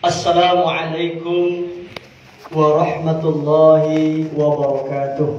Assalamualaikum warahmatullahi wabarakatuh.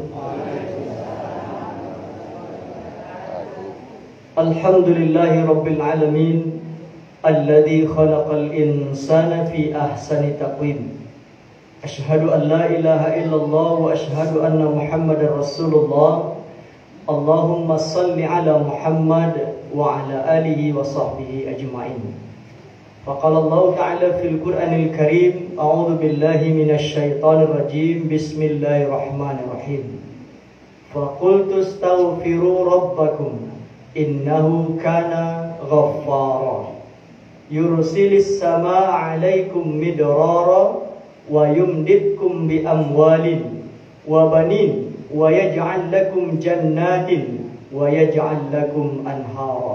Alhamdulillahi rabbil alamin, alladzi khalaqal insana fi ahsani taqwim. Ashhadu an la ilaha illallah wa ashhadu anna Muhammadar Rasulullah. Allahumma salli ala Muhammad wa ala alihi wa sahbihi ajma'in. فقال الله تعالى في القرآن الكريم أعوذ بالله من الشيطان الرجيم بسم الله الرحمن الرحيم فقلت استغفروا ربكم إنه كان غفارا يرسل السماء عليكم مدرارا ويمددكم بأموال وبنين ويجعل لكم جنات ويجعل لكم أنهارا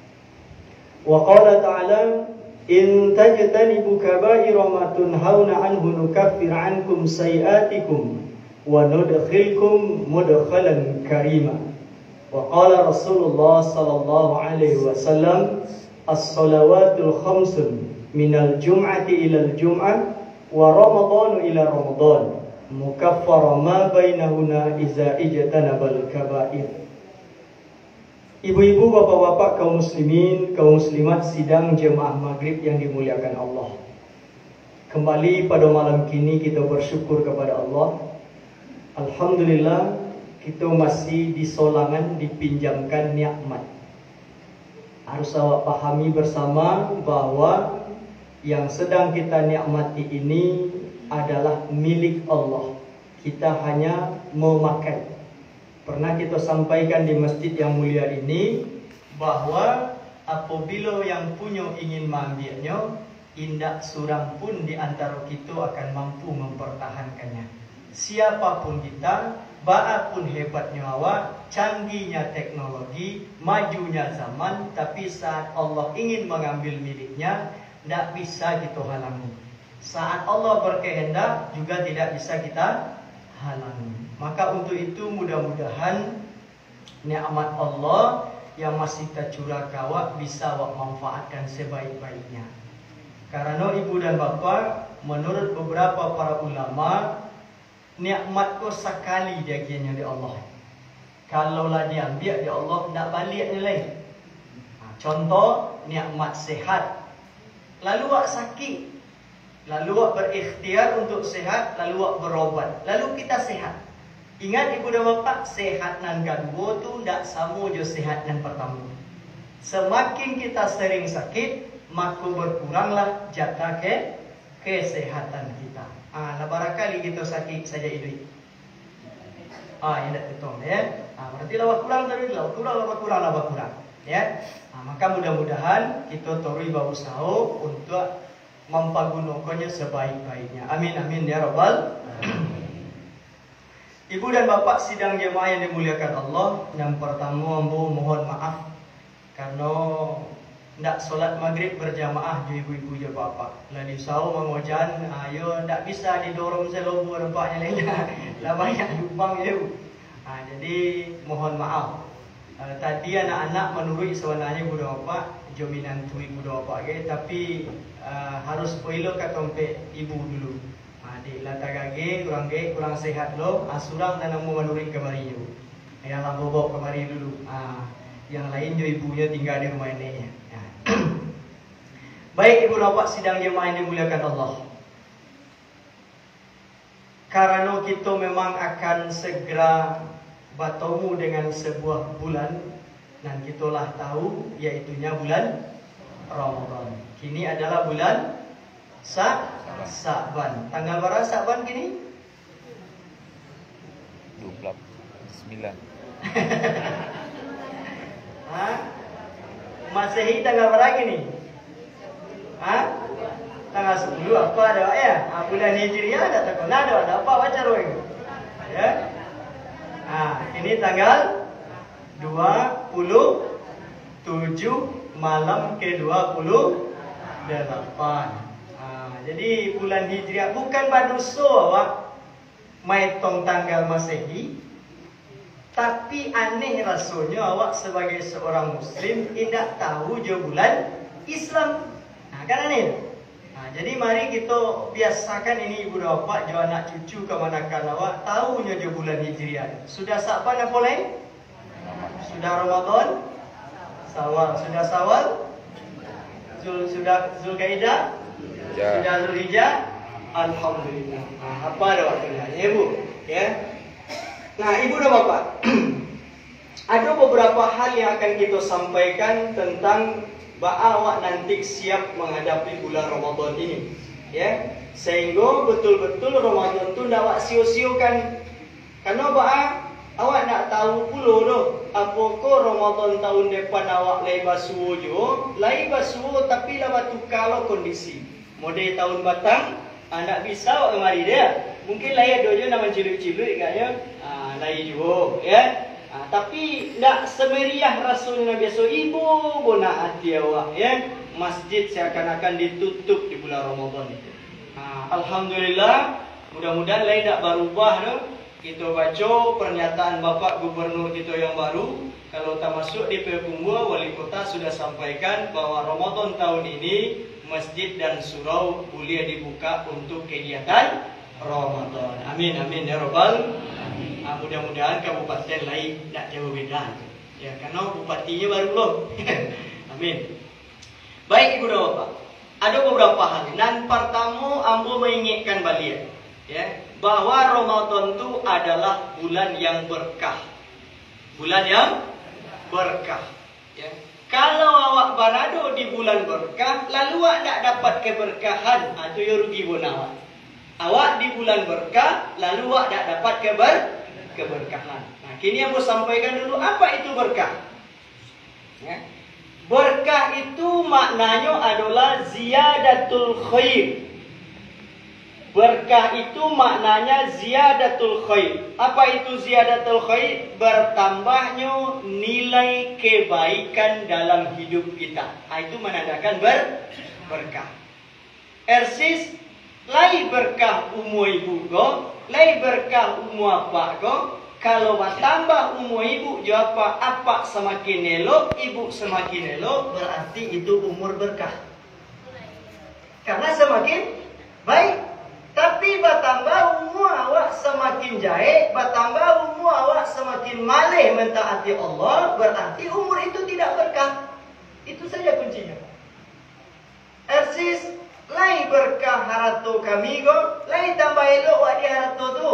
وقال تعالى إن تجتنبوا كبائر ما تنهون عنه نكفر عنكم سيئاتكم وندخلكم مدخلا كريما وقال رسول الله صلى الله عليه وسلم الصلوات الخمس من الجمعة إلى الجمعة ورمضان إلى رمضان مكفر ما بينهن إذا اجتنب الكبائر. Ibu-ibu, bapak-bapak, kaum muslimin, kaum muslimat sidang jemaah maghrib yang dimuliakan Allah. Kembali pada malam kini kita bersyukur kepada Allah. Alhamdulillah kita masih disolangan dipinjamkan nikmat. Harus awak pahami bersama bahwa yang sedang kita nikmati ini adalah milik Allah. Kita hanya memakai. Pernah kita sampaikan di masjid yang mulia ini bahwa apabila yang punya ingin mengambilnya, indak surang pun di antara kita akan mampu mempertahankannya. Siapapun kita, baapun hebatnya awak, canggihnya teknologi, majunya zaman, tapi saat Allah ingin mengambil miliknya, tidak bisa kita halangi. Saat Allah berkehendak juga tidak bisa kita halangi. Maka untuk itu mudah-mudahan nikmat Allah yang masih tercurah kawak bisa awak manfaatkan sebaik-baiknya. Karena ibu dan bapa, menurut beberapa para ulama, nikmat ko sekali dia kira di Allah. Kalaulah diambil di Allah, tidak balik nilai. Contoh, nikmat sehat. Lalu awak sakit. Lalu awak berikhtiar untuk sehat, lalu awak berobat. Lalu kita sehat. Ingat ibu dan bapa, sehat nan kedua tu tidak sama je sehat nan pertama. Semakin kita sering sakit, maka berkuranglah jatah kesehatan kita. Nah barangkali kita sakit saja itu. Ini betul ya. Berarti lawak kurang tadi, lawak kurang. Ya. Maka mudah-mudahan kita terus berusaha untuk mempergunakannya sebaik-baiknya. Amin amin ya rabbal. Ibu dan bapak sidang jemaah yang dimuliakan Allah, yang pertama ambo mohon maaf karena tidak solat maghrib berjamaah je ibu-ibu je bapak. Lalu sau mengojan, ayo tidak bisa didorong selobo nampaknya lainnya. Lah banyak lubang je. Jadi mohon maaf. Tadi anak-anak menurut sebenarnya ibu dan bapak jaminan tu ibu dan bapak tapi harus poilo kat tempat ibu dulu. Di latar gage kurang sehat lo, surang dan mau menurin kemari yo. Yang lah bawa kemari dulu. Yang lain jo ibunya tinggal di rumah ini. Ya. Baik ibu bapak sidang jemaah yang dimuliakan Allah. Karena kita memang akan segera bertemu dengan sebuah bulan dan kitalah tahu yaitunya bulan Ramadan. Kini adalah bulan Sa'ban. Tanggal berapa Sa'ban kini? 29. Masehi tanggal berapa kini? Tanggal 10 apa ada ya? Bulan Hijriah ada takut ada apa baca roh ya? Ini tanggal 27 malam ke-28. Jadi bulan Hijriah bukan baduso awak maitong tanggal Masehi, tapi aneh rasanya awak sebagai seorang Muslim tidak tahu je bulan Islam. Kan aneh. Jadi mari kita biasakan ini ibu dan bapa, jo anak cucu kemanakan awak tahunya jo bulan Hijriah. Sudah Sa'ban apa lain? Sudah Ramadan? Sawal. Sudah Sawal? Sudah Zulkaidah? Sudah Zulhijjah? Alhamdulillah. Apa ada waktunya? Ya ibu, ya. Nah ibu dan bapak, ada beberapa hal yang akan kita sampaikan tentang awak nanti siap menghadapi bulan Ramadan ini, ya, sehingga betul-betul Ramadan tu ndak awak sio-siokan. Karena awak nak tahu pula tu, apakah Ramadan tahun depan awak lai basuh jo, lai basuh tapi lah batu kalau kondisi. Model tahun batang, nak bisa awak mari dia. Mungkin lai dojo nama cilik-cilik katnya, lai jo, ya. Tapi tidak semeriah Rasulullah biasa. Ibu bona hati awak, ya. Masjid seakan-akan ditutup di bulan Ramadan itu. Alhamdulillah, mudah-mudahan lain tak berubah tu. Kita baca pernyataan Bapak Gubernur kita yang baru. Kalau tak masuk di Payakumbuh, Wali Kota sudah sampaikan bahwa Ramadan tahun ini masjid dan surau boleh dibuka untuk kegiatan Ramadan. Amin amin ya Rabbal. Mudah-mudahan kabupaten lain tak jauh beda, ya, karena bupatinya baru loh. Amin. Baik ibu dan bapak, ada beberapa hal. Dan pertama, ambo mengingatkan balik, ya, bahwa Ramadan itu adalah bulan yang berkah, bulan yang berkah. Ya. Kalau awak berada di bulan berkah, lalu awak tak dapat keberkahan, itu ya rugi pun awak. Awak di bulan berkah, lalu awak tak dapat keberkahan. Nah, kini yang mau sampaikan dulu apa itu berkah. Ya. Berkah itu maknanya adalah ziyadatul khair. Berkah itu maknanya ziyadatul khair. Apa itu ziyadatul khair? Bertambahnya nilai kebaikan dalam hidup kita. Itu menandakan berkah. Ersis lai berkah umur ibu go, lai berkah umur apa go. Kalau bertambah umur ibu jawab apa semakin elok, ibu semakin elok, berarti itu umur berkah. Karena semakin baik. Tapi bertambah umur awak semakin jahit, bertambah umur awak semakin malih mentaati Allah, berarti umur itu tidak berkah. Itu saja kuncinya. Ersis lai berkah harato kami go, lai tambah elok wak di harato tu.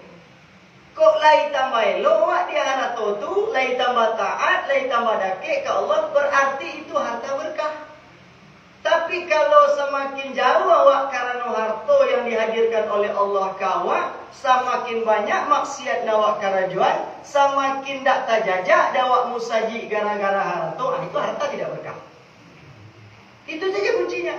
Kok lai tambah elok wak di harato tu, lai tambah taat, lai tambah dakik ke Allah, berarti itu harta berkah. Tapi kalau semakin jauh awak karena harta yang dihadirkan oleh Allah kawak, semakin banyak maksiat awak karajuan, semakin tak tajajak awak musaji gara-gara harta, itu harta tidak berkah. Itu saja kuncinya.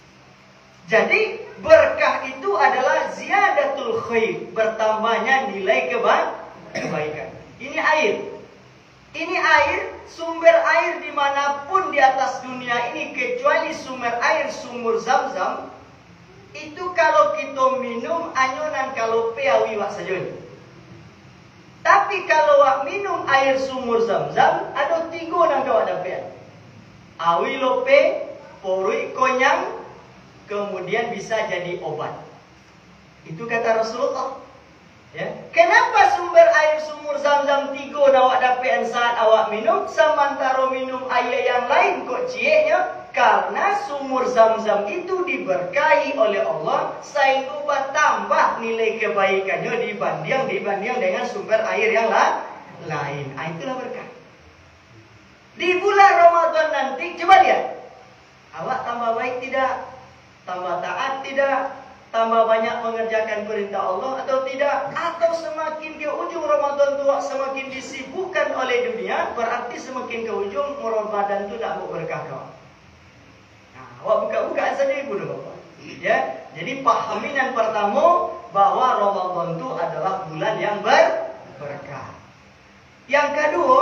Jadi berkah itu adalah ziyadatul khair, bertambahnya nilai kebaikan. Ini air. Ini air, sumber air dimanapun di atas dunia ini kecuali sumber air sumur Zam-Zam, itu kalau kita minum anyonan kalau peawi wak saja. Tapi kalau wak minum air sumur Zam-Zam, ada 3 nang kawak dapat. Awi lope, porui konyang, kemudian bisa jadi obat. Itu kata Rasulullah. Ya. Kenapa sumber air sumur Zam-Zam 3 awak dapat saat awak minum, sementara minum air yang lain kok cieknya? Karena sumur Zam-Zam itu diberkahi oleh Allah sehingga bertambah nilai kebaikannya dibanding dengan sumber air yang lain. Itulah berkah. Di bulan Ramadan nanti coba lihat, awak tambah baik tidak? Tambah taat tidak? Tambah banyak mengerjakan perintah Allah atau tidak? Atau semakin ke ujung Ramadan tua semakin disibukkan oleh dunia, berarti semakin ke ujung Ramadan itu tak mau berkah kau. Nah, awak buka-bukaan saja ibu dan bapak. Ya, jadi pahami yang pertama bahwa Ramadan itu adalah bulan yang berkah. Yang kedua,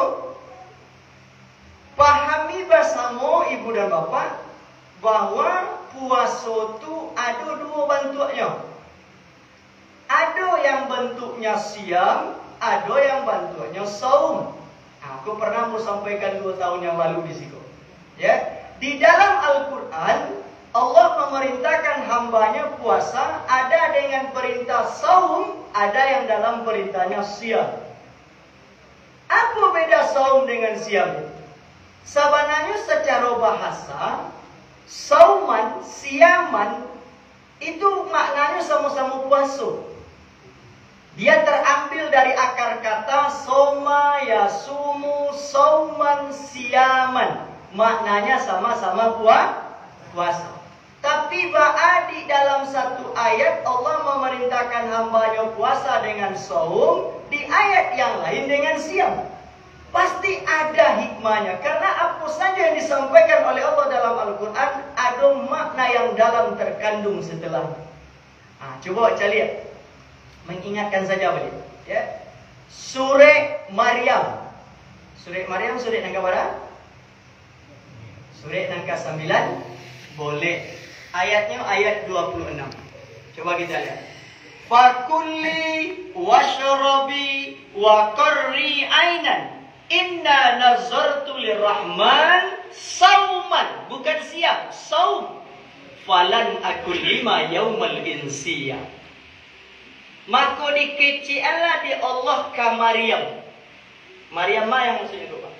pahami bersama ibu dan bapak bahwa puasa itu ada 2 bentuknya. Ada yang bentuknya siam, ada yang bentuknya saum. Aku pernah mau sampaikan 2 tahun yang lalu di situ. Ya, di dalam Al-Quran Allah memerintahkan hambanya puasa, ada dengan perintah saum, ada yang dalam perintahnya siam. Apa beda saum dengan siam? Sebenarnya secara bahasa, sauman, siaman, itu maknanya sama-sama puasa. Dia terambil dari akar kata soma, yasumu, sauman, siaman. Maknanya sama-sama puasa. Tapi di dalam satu ayat Allah memerintahkan hambanya puasa dengan saum, di ayat yang lain dengan siam. Pasti ada hikmahnya, karena apa saja yang disampaikan oleh Allah dalam Al-Quran ada makna yang dalam terkandung setelah. Coba baca lihat, mengingatkan saja boleh. Ya. Surah Maryam. Surah Maryam surah yang keberapa? Surah yang ke-9 boleh. Ayatnya ayat 26. Coba kita lihat. Fakulli washrabi wa qarri ainan. Inna nazartu lirrahman sauman. Bukan siam, saum. Falan akul lima yaumal insiya. Maka dikecialah di Allah ke Maryam. Maryam yang maksudnya itu Pak?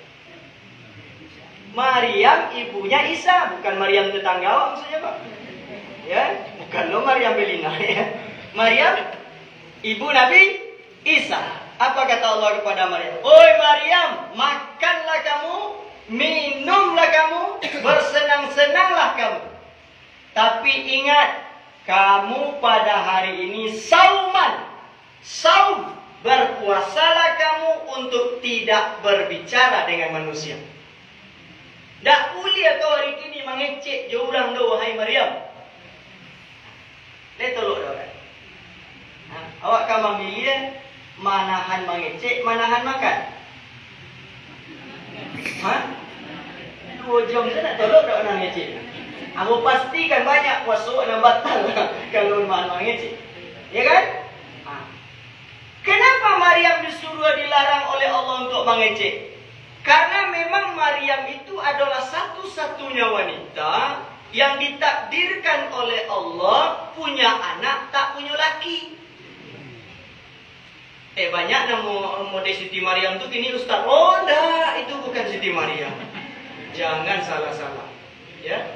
Maryam ibunya Isa, bukan Maryam tetangga maksudnya Pak. Ya, bukan lo Maryam Belina ya. Maryam ibu Nabi Isa. Apa kata Allah kepada Maryam? Oi Maryam, makanlah kamu, minumlah kamu, bersenang-senanglah kamu. Tapi ingat, kamu pada hari ini sauman. Saum, berpuasalah kamu untuk tidak berbicara dengan manusia. Tak boleh kau hari ini mengecek je orang tu, wahai Maryam. Dia tolok dah kan. Awak kan memilih manahan mengecek, manahan makan. 2 jam saya nak tolok dah orang ngecek. Aku pastikan banyak puasa nak batal kalau manahan mengecek. Ya kan? Kenapa Maryam disuruh dilarang oleh Allah untuk mengecek? Karena memang Maryam itu adalah satu-satunya wanita yang ditakdirkan oleh Allah punya anak tak punya laki. Banyak nama model Siti Maryam tu kini Ustaz. Oh dah, itu bukan Siti Maryam. Jangan salah-salah. Ya.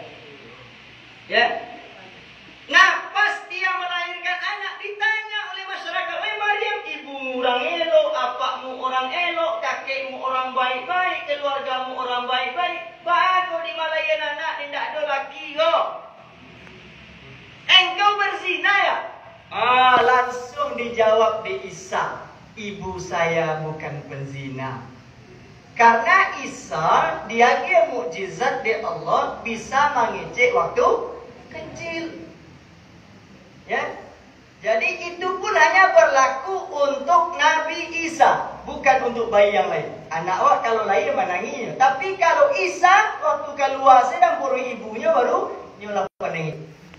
Nah, pas dia melahirkan anak ditanya oleh masyarakat, "Wahai Maryam, ibumu orang elok, apakmu orang elok, kakekmu orang baik-baik, keluargamu orang baik-baik. Bago di malayan anak tidak ada laki kok. Engkau berzina ya?" Langsung dijawab di Isa, "Ibu saya bukan penzina." Karena Isa dia mukjizat di Allah, bisa mengecek waktu kecil. Ya. Jadi itu pun hanya berlaku untuk Nabi Isa, bukan untuk bayi yang lain. Anak awak kalau lahir menangisnya, tapi kalau Isa waktu keluar sedang perut ibunya baru nyolap menangis.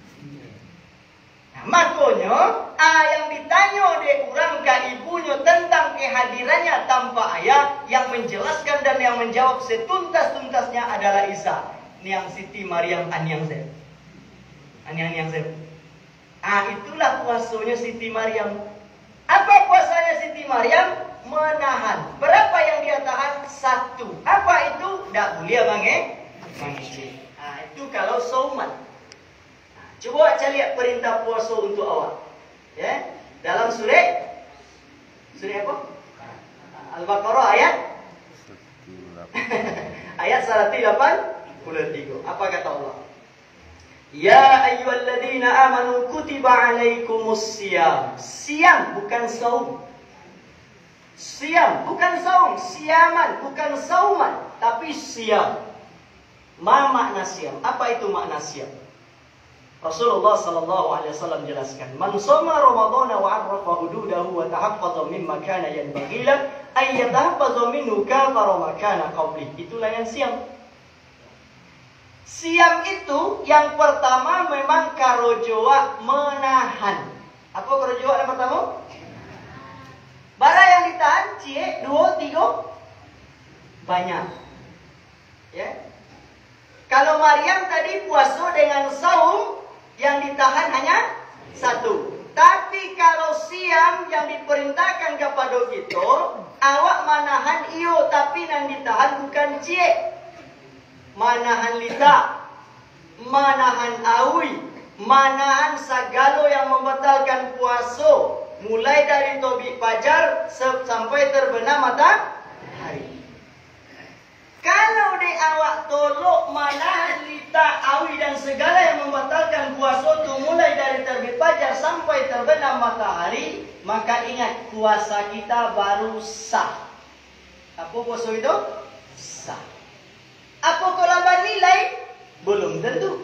Makanya yang ditanya oleh orang ke ibunya tentang kehadirannya tanpa ayah, yang menjelaskan dan yang menjawab setuntas-tuntasnya adalah Isa. Yang Siti Maryam Anyang Zeb. Anyang Zeb. Itulah puasanya Siti Maryam. Apa puasanya Siti Maryam? Menahan. Berapa yang dia tahan? 1. Apa itu? Tak boleh mengisi. Itu kalau sauman. Coba baca lihat perintah puasa untuk awak. Ya, dalam surah apa? Al-Baqarah ayat ayat 183. Apa kata Allah? Ya ayyuhalladzina amanu kutiba alaikumus siyam. Siyam bukan saum. Siyam bukan saum. Siyaman bukan sauman, tapi siyam. Ma makna siyam? Apa itu makna siyam? Rasulullah sallallahu alaihi wasallam jelaskan, "Man shoma Ramadhana wa 'arafa hududahu wa tahaffaza mimma kana yanbaghi lahu ay yatahaffaza minhu kafara ma kana qabli." Itulah yang siam. Siam itu yang pertama memang karojoa menahan. Apa karojoa yang pertama? Barang yang ditahan, 2, 3 banyak. Ya. Kalau Maryam tadi puasa dengan saum yang ditahan hanya satu. Tapi kalau siam yang diperintahkan kepada kita, awak manahan iyo tapi yang ditahan bukan cik. Manahan lita, manahan awi, manahan segala yang membatalkan puasa. Mulai dari tobik fajar sampai terbenam matahari. Kalau di awak tolok manahan lita, awi dan segala yang membatalkan puasa itu mulai dari terbit fajar sampai terbenam matahari, maka ingat puasa kita baru sah. Apa puasa itu? Sah. Apa kau lambat nilai? Belum tentu.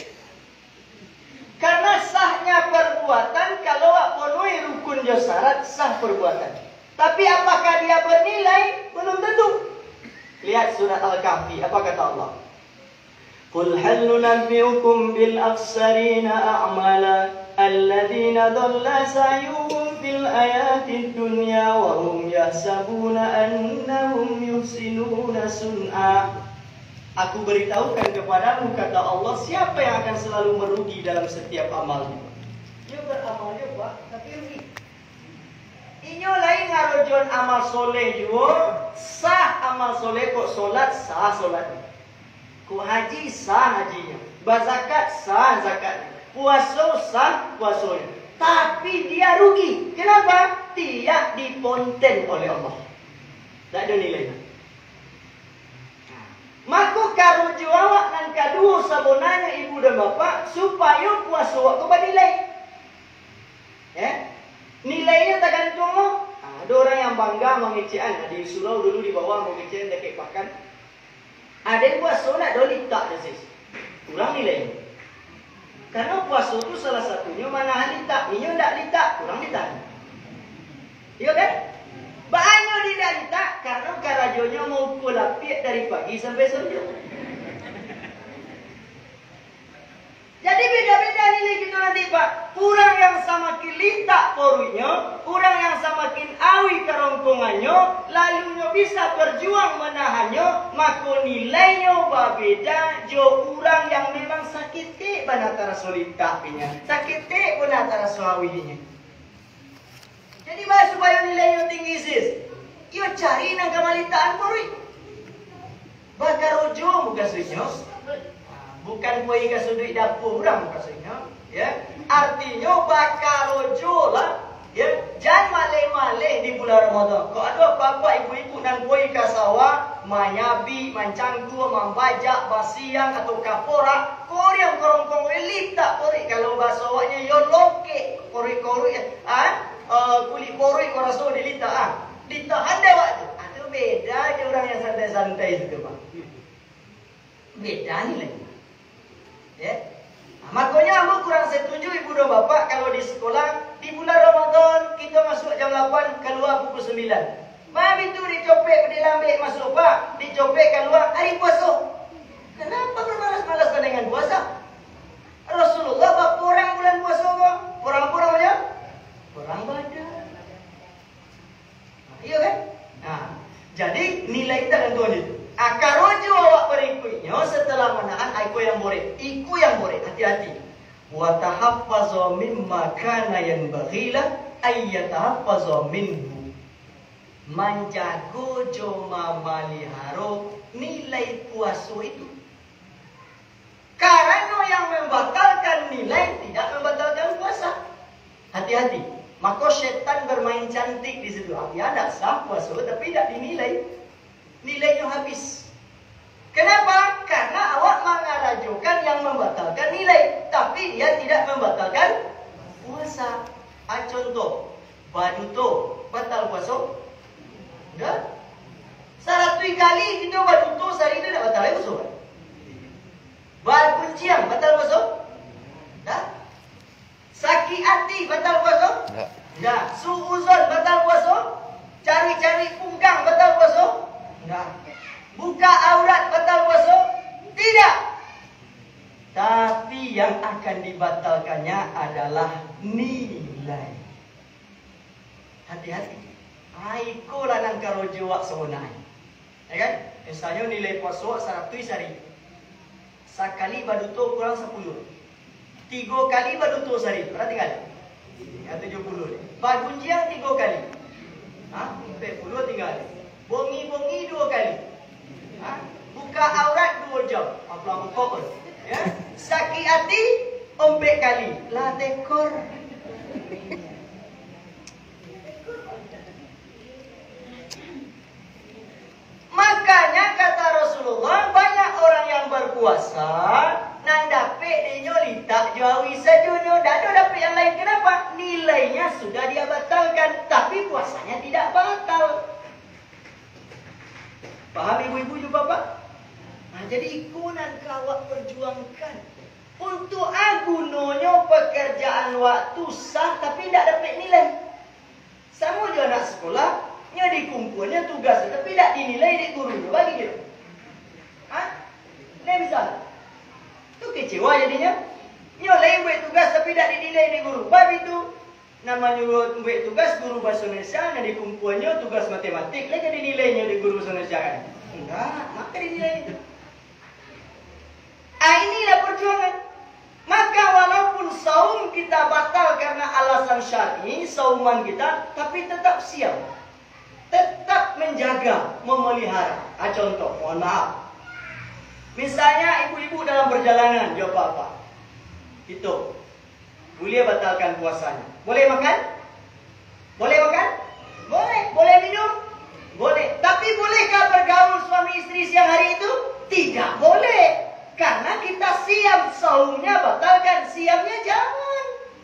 Karena sahnya perbuatan kalau awak penuhi rukun dan syarat sah perbuatan. Tapi apakah dia bernilai? Belum tentu. Lihat surat Al-Kahfi, apa kata Allah? Qul hal nunabbi'ukum bil akhsarina a'mala alladhina dhalla sa'yuhum fil ayatid dunya wa hum yahsabuna annahum yuhsinuna sun'a. Aku beritahukan kepadamu, kata Allah, siapa yang akan selalu merugi dalam setiap amalnya. Dia beramal dia buat, tapi rugi. Inyo lain ngarojon amal soleh juga, sah amal soleh kok solat, sah solatnya. Kok haji, sah hajinya. Berzakat, sah zakatnya. Puasa, sah puasanya. Tapi dia rugi. Kenapa? Tidak diponten oleh Allah. Tak ada nilainya. Maka karuju awak dan kedua sabonanya ibu dan bapa supaya puasa awak tu bernilai. Ya? Nilainya tak gantung lo. Ada orang yang bangga mengecean. Di surau dulu di bawah mengecean dekat pakan. Ada yang puasa nak doli tak sis. Kurang nilainya. Karena puasa tu salah satunya manahan litak. Minyo tak litak, kurang litak. Iya kan? Banyak tidak litak karena karajonya mau pulapik dari pagi sampai sore. Jadi beda-beda nilai kita nanti Pak. Kurang yang samakin litak porunya, kurang yang samakin awi kerongkongannya, lalunya bisa berjuang menahannya, maka nilainya berbeda jo orang yang memang sakit banatara solitak punya, sakit banatara suawinya. Jadi bahas supaya nilainya tinggi sis. Yo cari nang kamalitaan porui. Bakar rojo bukan sunya. Bukan kue ikan sudut dapur orang bukan sunya. Ya, artinya bakar rojo lah. Ya, jangan maleh-maleh di bulan Ramadan. Kau ada apa-apa ibu-ibu nang kue ikan sawah, manyabi, mancangku, membajak, basiang atau kapora. Kau yang korong-korong elita porui kalau bahasa awaknya yo loke kori-kori kulit poroi kau rasa dilita ditahan dah waktu. Itu beda je orang yang santai-santai itu Pak. Beda nilai. Ya. Makanya aku kurang setuju ibu dan bapak kalau di sekolah di bulan Ramadan kita masuk jam 8 keluar pukul 9. Mami tu dicopek dilambil masuk Pak, dicopek keluar hari puasa. Kenapa bermalas-malas dengan puasa? Rasulullah bapa orang bulan puasa kok. Orang-orang aja. Orang badan. Iya kan? Nah, jadi nilai kita tentuan itu. Akarojo awak berikutnya setelah menahan aku yang boleh. Iku yang boleh. Hati-hati. Wa tahaffazu mimma kana yanbaghilah ay yatahaffazu minhu. Menjago joma maliharo nilai puasa itu. Karena yang membatalkan nilai tidak membatalkan puasa. Hati-hati. Maka syaitan bermain cantik di situ. Dia tidak sah puasa tapi tidak dinilai. Nilainya habis. Kenapa? Karena awak mengarajukan yang membatalkan nilai. Tapi dia tidak membatalkan puasa. Contoh. Baduto. Batal puasa? Enggak. 100 kali kita baduto sehari itu tidak batal puasa. Berkunciang batal puasa? Enggak. Sakit hati batal puasa? Enggak. Suuzon batal puasa? Cari-cari punggang batal puasa? Enggak. Buka aurat batal puasa? Tidak. Tapi yang akan dibatalkannya adalah nilai. Hati-hati. Aiko lah nang karojo wak sonai. Ya kan? Misalnya nilai puasa 100 hari. Sekali baduto kurang 10. 3 kali baduto sehari. Berarti kan? Ya 70. Bagunjiang 3 kali. 40 tinggal. Bongi-bongi 2 kali. Buka aurat 2 jam. Apa buka pun. Ya. Sakit hati 4 kali. Lah tekor. Makanya kata Rasulullah, banyak orang yang berpuasa nang dapet dia litak jawi sajunyo, dak ada dapet yang lain. Kenapa? Nilainya sudah dia batalkan, tapi puasanya tidak batal. Paham ibu-ibu juga Pak? Nah, jadi ikunan kawak perjuangkan untuk agunonyo pekerjaan waktu sah tapi tidak dapat nilai. Sama juga anak sekolah nya dikumpulnya tugas tapi tidak dinilai di gurunya bagi gitu. Ini misal itu kecewa jadinya. Nyoleh buat tugas tapi tidak dinilai di guru. Bab itu namanya buat tugas guru bahasa Indonesia yang dikumpulnya tugas matematik lagi dinilainya di guru bahasa Indonesia kan. Enggak, maka dinilai itu. Inilah perjuangan. Maka walaupun saum kita batal karena alasan syar'i, sauman kita, tapi tetap siap. Tetap menjaga, memelihara. Contoh, mohon maaf. Misalnya ibu-ibu dalam perjalanan, jawab apa? Itu. Boleh batalkan puasanya. Boleh makan? Boleh makan? Boleh. Boleh minum? Boleh. Tapi bolehkah bergaul suami istri siang hari itu? Tidak boleh. Karena kita siap, saumnya batalkan, siapnya jangan.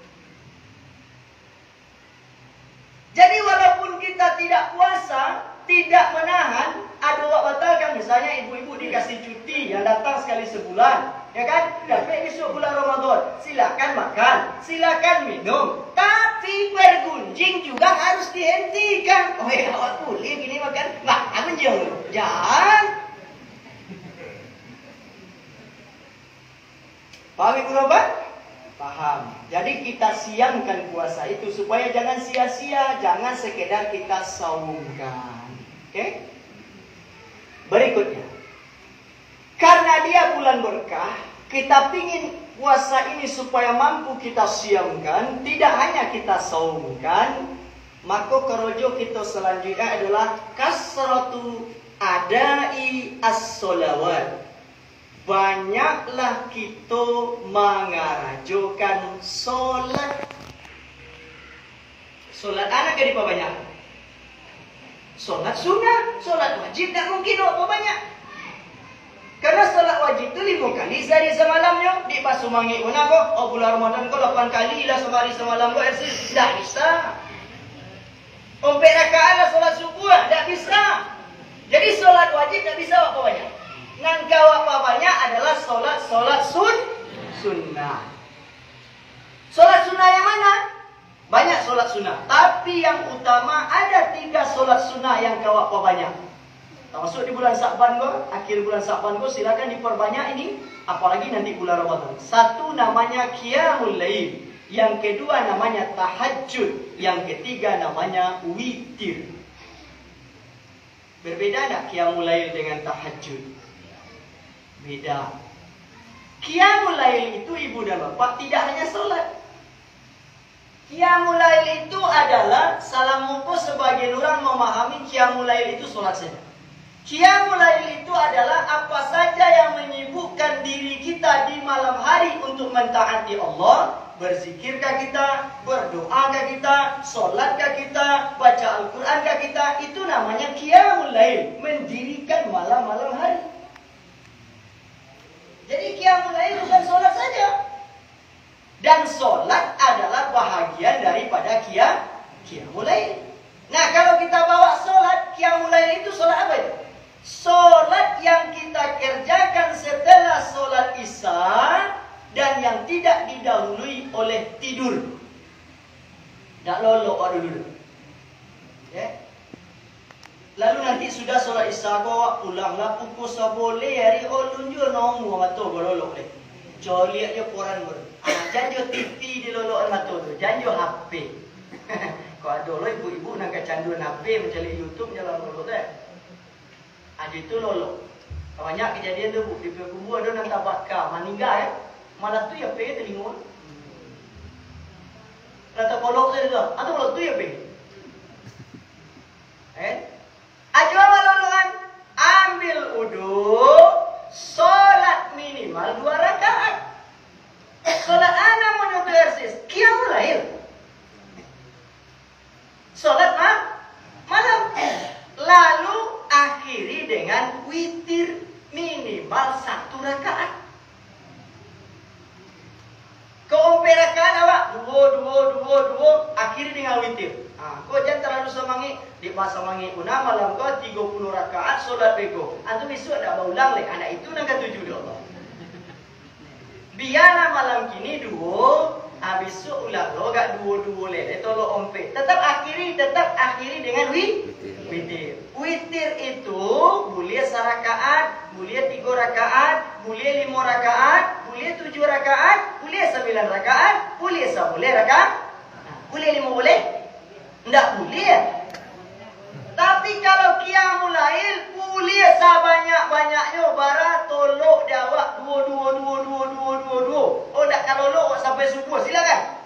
Jadi walaupun kita tidak puasa, tidak menahan, ada batalkan. Misalnya ibu-ibu dikasih cuti yang datang sekali sebulan, ya kan? Dapat besok bulan Ramadan, silakan makan, silakan minum, tapi bergunjing juga harus dihentikan. Oh ya, awak boleh gini makan, nggak gunjing, jangan. Paham ibu Bapak? Paham. Jadi kita siangkan puasa itu supaya jangan sia-sia, jangan sekedar kita saumkan. Oke? Berikutnya. Karena dia bulan berkah, kita pingin puasa ini supaya mampu kita siamkan, tidak hanya kita saumkan, maka kerojo kita selanjutnya adalah kasratu adai as-sholawat. Banyaklah kita mengarajokan solat. Solat anak jadi apa banyak? Solat sunnah, solat wajib tak mungkin apa banyak. Karena solat wajib itu 5 kali sehari semalamnya. Di pas sumangi mana kok? Oh bulan Ramadan kok 8 kali lah sehari semalam kok eksis. Tak bisa. 4 rakaat lah solat subuh, tak bisa. Jadi solat wajib tak bisa apa banyak. Nan kawak banyak adalah solat sunnah. Solat sunnah yang mana? Banyak solat sunnah. Tapi yang utama ada 3 solat sunnah yang kawak banyak. Termasuk di bulan Sa'ban kok, akhir bulan Sa'ban kok silakan diperbanyak ini. Apalagi nanti bulan Ramadan. 1 namanya Qiyamul Lail. Yang kedua namanya tahajud. Yang ketiga namanya witir. Berbeda tak Qiyamul Lail dengan tahajud? Beda. Qiyamul Lail itu ibu dan bapak tidak hanya sholat. Qiyamul Lail itu adalah salah muka sebagian orang memahami Qiyamul Lail itu sholat saja. Qiyamul Lail itu adalah apa saja yang menyibukkan diri kita di malam hari untuk mentaati Allah. Berzikirkah kita, berdoakah kita, sholatkah kita, baca Al-Qur'ankah kita, itu namanya Qiyamul Lail, mendirikan malam-malam hari. Jadi Qiyamul Lail bukan sholat saja. Dan sholat adalah bahagian daripada Qiyamul Lail. Nah kalau kita bawa sholat, Qiyamul Lail itu sholat apa itu? Sholat yang kita kerjakan setelah sholat Isya dan yang tidak didahului oleh tidur. Tak lolok dulu. Ya. Lalu nanti sudah sholat Isya kau pulanglah pukul 10 hari ulun je nongmu mata berolok deh. Joli aja koran ber. Janjo TV di lolok mata tu. Janjo HP. Kau ada lo ibu-ibu nak kecanduan HP mencari YouTube jalan lolok deh. Aja itu lolok. Banyak kejadian tu di kubur ada nak tabakar meninggal malah tu ya pe telinga. Rata kolok saya tu. Atau kolok tu ya pe. Ajwa maluluan ambil wudu, solat minimal 2 rakaat. Solat ana menuju eksersis, qiyamul lail. Solat malam. Lalu akhiri dengan witir minimal 1 rakaat. Kau rakaat awak dua, akhiri dengan witir. Kau jangan terlalu semangat di masa semangat una malam kau 30 rakaat solat bego. Antum besok tak berulang lagi. Anak itu nak ketujuh dia Allah. Biarlah malam kini 2, besok ulang lo gak 2 le. Tolong ompet. Tetap akhiri dengan witir. Witir itu boleh 1 rakaat, boleh 3 rakaat, boleh 5 rakaat, boleh 7 rakaat, boleh 9 rakaat, boleh 10 rakaat. Boleh 5 boleh? Tidak boleh. Tapi kalau qiyamul lail boleh sebanyak-banyaknya bara tolok dia awak 2. Oh tak kalau lo sampai subuh silakan.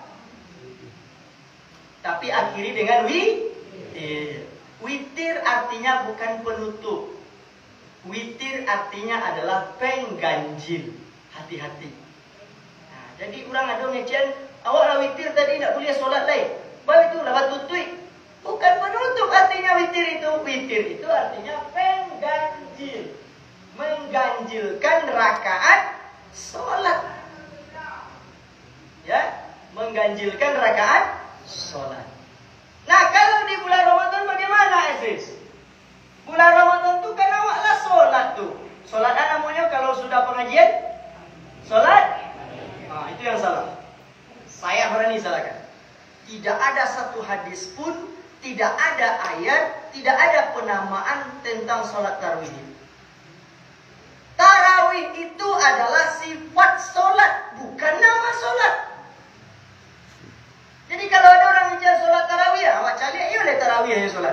Tapi akhiri dengan witir. Witir artinya bukan penutup. Witir artinya adalah pengganjil. Hati-hati. Jadi orang ada ngecen, awak lah witir tadi tak boleh solat lain. Baik itu lah tutui. Bukan penutup artinya witir itu. Witir itu artinya pengganjil. Mengganjilkan rakaat solat. Ya, mengganjilkan rakaat solat. Nah, kalau di bulan Ramadan bagaimana, Aziz? Bulan Ramadan tu kan awaklah solat tu. Solat namanya kalau sudah pengajian solat. Itu yang salah. Saya berani salahkan. Tidak ada satu hadis pun, tidak ada ayat, tidak ada penamaan tentang solat tarawih. Tarawih itu adalah sifat solat, bukan nama solat. Jadi kalau ada orang bicara solat tarawih, awak cari ayo le tarawih ayo solat.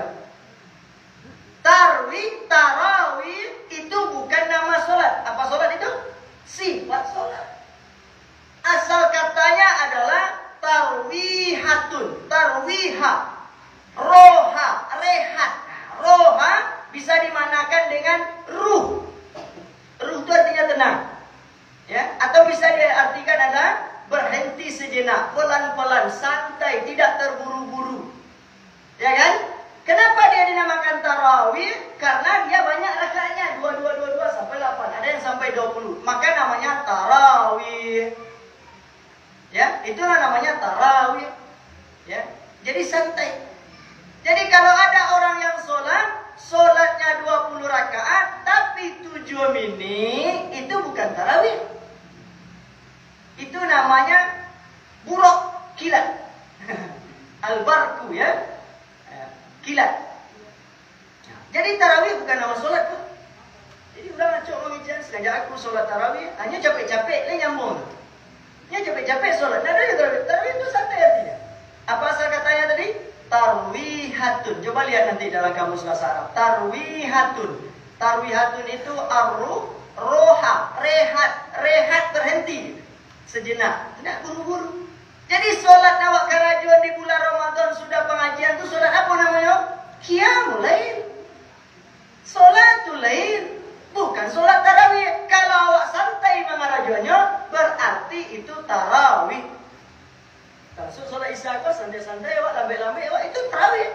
Tarawih itu bukan nama solat. Apa solat itu? Sifat solat. Asal katanya adalah tarwihatun, tarwiha, roha, rehat. Roha bisa dimanakan dengan ruh. Ruh itu artinya tenang. Ya, atau bisa diartikan adalah berhenti sejenak, pelan-pelan, santai, tidak terburu-buru. Ya kan? Kenapa dia dinamakan tarawih? Karena dia banyak rakaatnya, 2 sampai 8, ada yang sampai 20. Maka namanya tarawih. Ya, itulah namanya tarawih. Ya, jadi santai. Jadi kalau ada orang yang solatnya 20 rakaat, tapi 7 mini, itu bukan tarawih. Itu namanya buruk kilat. Al-barku ya. Kilat. Jadi tarawih bukan nama solat tu. Jadi orang acok mengijan sengaja aku solat tarawih, hanya capek-capek le nyambung. Hanya capek-capek solat. Nah, ada tarawih. Tarawih itu santai artinya. Apa asal katanya tadi? Tarwihatun. Coba lihat nanti dalam kamus bahasa Arab. Tarwihatun. Tarwihatun itu arruh, roha, rehat berhenti sejenak. Tidak buru-buru. Jadi solat awak kerajuan di bulan Ramadan sudah pengajian itu solat apa namanya? Qiyamul lail. Solatul lail. Bukan solat tarawih. Kalau awak santai mengarajuannya, berarti itu tarawih. Kalau solat isya kau santai-santai, awak lambai-lambai, awak itu tarawih.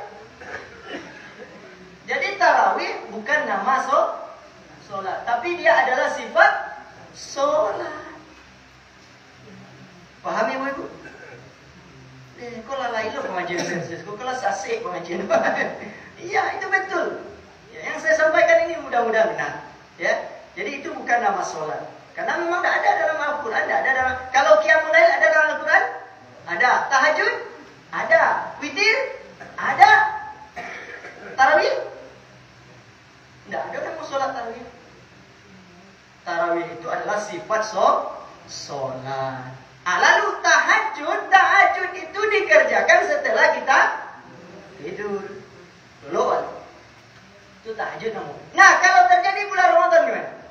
Jadi tarawih bukan nama solat, tapi dia adalah sifat solat. Paham ya, Ibu? Kau lalai lo pengajian sensus, kau kelas asik pengajian. Iya, itu betul. Ya, yang saya sampaikan ini mudah-mudahan benar. Ya, jadi itu bukan nama solat. Karena memang tidak ada dalam Al-Quran, tidak ada dalam. Kalau qiyamul lail ada dalam Al-Quran? Ada. Tahajud? Ada. Witir? Ada. Tarawih? Tidak ada nama solat tarawih. Tarawih itu adalah sifat solat. Lalu tahajud itu dikerjakan setelah kita tidur. Dulu itu tahajud namun. Nah, kalau terjadi bulan Ramadan gimana?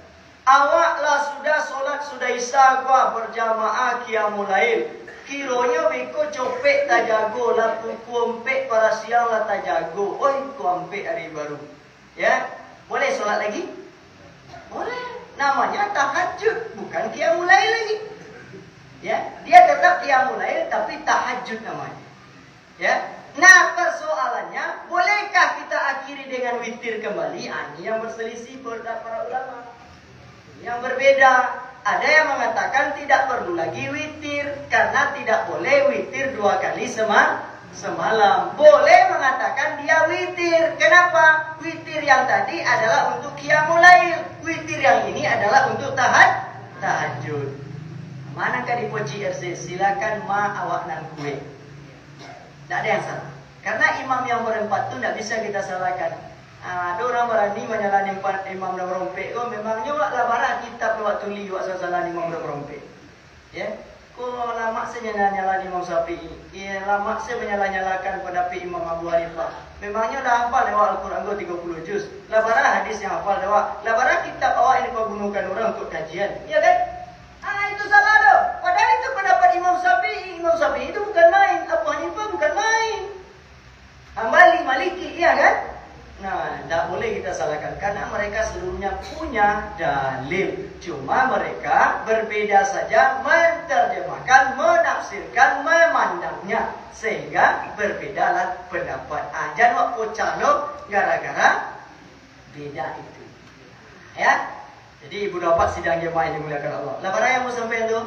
awaklah sudah solat sudah isya gua berjamaah qiyamul lail. Kironya beko copek tak jago lah kumpek para siang lah tak jago. Oi kumpek hari baru. Ya, boleh solat lagi? Boleh. Namanya tahajud, bukan qiyamul lail lagi. Ya, dia tetap qiyamul lail tapi tahajud namanya. Ya. Nah, persoalannya, bolehkah kita akhiri dengan witir kembali? Ini yang berselisih para ulama. Yang berbeda, ada yang mengatakan tidak perlu lagi witir karena tidak boleh witir 2 kali semalam. Boleh mengatakan dia witir. Kenapa? Witir yang tadi adalah untuk qiyamul lail. Witir yang ini adalah untuk tahajud. Manakah di Poci RC? Silakan awak nan kue. Tidak ada yang salah. Karena imam yang berempat itu tidak bisa kita salahkan. Ada orang berani menyalahkan imam dan merompek. Oh, memangnya lah barang kitab lewat tuli wak salah imam dan merompek. Ya. Kok lama saya nyalakan Imam Syafi'i. Ya, lama saya menyalah-nyalahkan pendapat Imam Abu Hanifah. Memangnya dah hafal lewat Al-Quran 30 juz. Lah barang hadis yang hafal lewat. Lah barang kitab awak ini kau gunakan orang untuk kajian. Ya kan? Itu salah dah. Padahal itu pendapat Imam Syafi'i. Imam Syafi'i itu bukan main. Abu Hanifah bukan main. Hambali, Maliki, iya kan? Nah, tidak boleh kita salahkan. Karena mereka seluruhnya punya dalil. Cuma mereka berbeda saja menterjemahkan, menafsirkan, memandangnya. Sehingga berbedalah pendapat. Jangan pocano gara-gara beda itu. Ya. Jadi ibu dapat sidang jemaah yang dimuliakan Allah. Laporan yang mau sampaikan itu.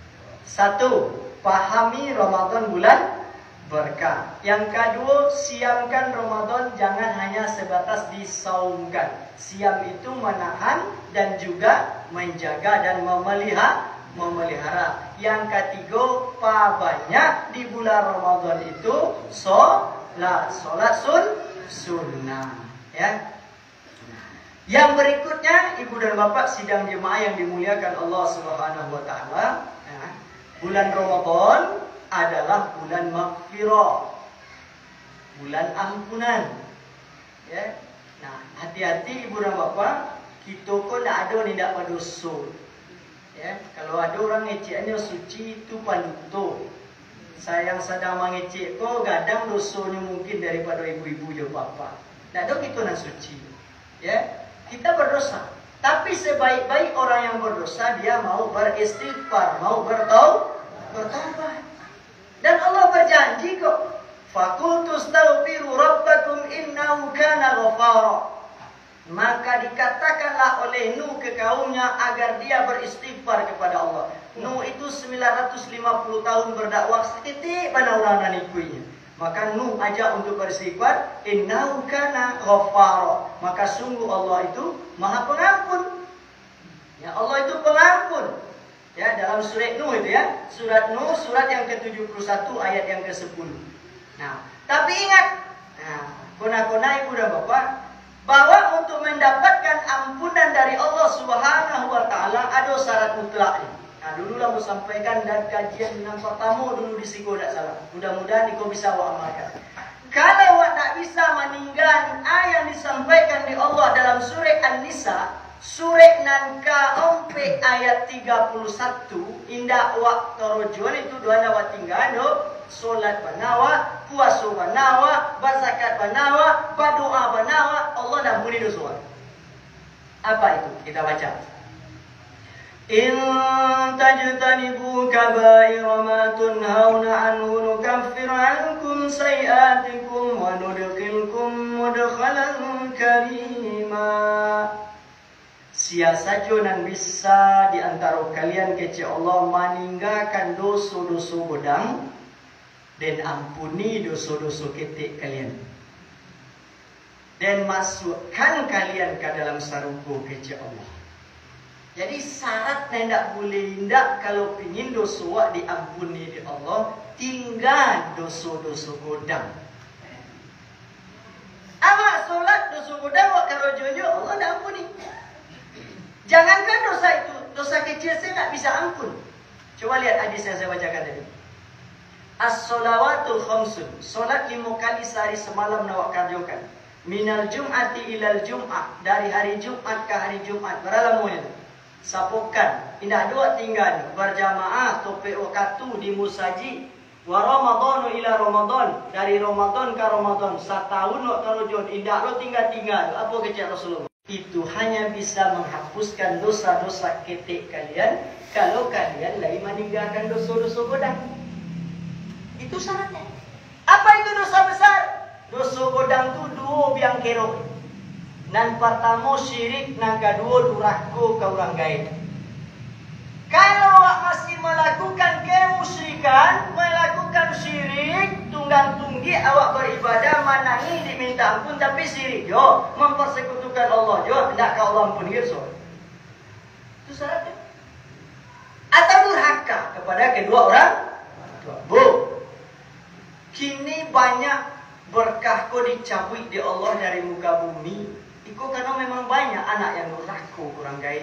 1. Pahami Ramadan bulan berkah. Yang kedua, siamkan Ramadan jangan hanya sebatas disaumkan. Siam itu menahan dan juga menjaga dan memelihara. Yang ketiga, banyak di bulan Ramadan itu solat sunnah. Ya. Yang berikutnya, ibu dan bapak sidang jemaah yang dimuliakan Allah Subhanahu wa taala, ya, bulan Ramadan adalah bulan maghfirah, bulan ampunan. Ya. Nah, hati-hati ibu dan bapak, kita kok tidak ada ni tidak berdosa. Ya, kalau ada orang ngeceknya suci itu panuto. Saya yang sedang mengecek kok kadang dosanya mungkin daripada ibu-ibu je bapak. Tidak ada kita nak suci. Ya, kita berdosa. Tapi sebaik-baik orang yang berdosa dia mau beristighfar, mau bertaubat. Dan Allah berjanji kok, "Faqultu astaghfiru rabbakum innahu kana ghafara." Maka dikatakanlah oleh Nuh ke kaumnya agar dia beristighfar kepada Allah. Nuh itu 950 tahun berdakwah setitik pada orang dan ikuinya. Maka Nuh ajak untuk beristighfar, "Innahu kana ghafara." Maka sungguh Allah itu Maha Pengampun. Ya, Allah itu pengampun. Ya, dalam surat Nuh itu ya. Surat Nuh, surat yang ke-71 ayat yang ke-10. Nah, tapi ingat, kona-kona ibu dan bapak, bahwa untuk mendapatkan ampunan dari Allah Subhanahu wa taala ada syarat mutlak. Nah, dululah mau sampaikan dan kajian yang pertama dulu di Siko tak salah. Mudah-mudahan kau bisa awak amalkan. Kalau awak tak bisa meninggalkan ayat yang disampaikan di Allah dalam surat An-Nisa, surat nan ka-4 ayat 31, indah awak torojuan itu dua awak tinggal solat banawa, puasa banawa, berzakat banawa, berdoa banawa, Allah dah muni dosa. Apa itu? Kita baca. In tajtanibu kaba'ira ma tunhauna anhu nukaffir ankum sayi'atikum wa nudkhilkum mudkhalan karima. Sia saja nan bisa di antara kalian kece Allah meninggalkan dosa-dosa bodang dan ampuni dosa-dosa ketik kalian. Dan masukkan kalian ke dalam sarugo kece Allah. Jadi syarat tidak boleh tidak kalau ingin dosa diampuni di Allah, tinggal dosa-dosa godang. Awak solat dosa godang, awak karojojo, Allah dah ampuni. Jangankan dosa itu, dosa kecil saya tak bisa ampun. Coba lihat hadis yang saya bacakan tadi. As-salawatul khamsun, solat 5 kali sehari semalam nak kerjakan. Minal jum'ati ilal jum'ah, dari hari Jumat ke hari Jumat, berapa lamanya tu? sapokan indah dua tinggal berjamaah topik waktu di musaji wa Ramadhanu ila Ramadan, dari Ramadan ke Ramadan, setahun lo tarujun indah lo tinggal apa kecil Rasulullah. Itu hanya bisa menghapuskan dosa-dosa ketik kalian kalau kalian lagi meninggalkan dosa-dosa godang. Itu syaratnya. Apa itu dosa besar? Dosa godang tu dua biang kerok. Nan pertama syirik, nan kedua durhaka ke orang gaib. Kalau awak masih melakukan kemusyrikan, melakukan syirik, tunggang tunggi awak beribadah manangi diminta ampun tapi syirik jo, mempersekutukan Allah jo, hendak ke Allah ampun gitu. Itu syaratnya. Atau durhaka kepada kedua orang tua. Bu, kini banyak berkah ko dicabut di Allah dari muka bumi. Iko karena memang banyak anak yang durhaka orang gaib.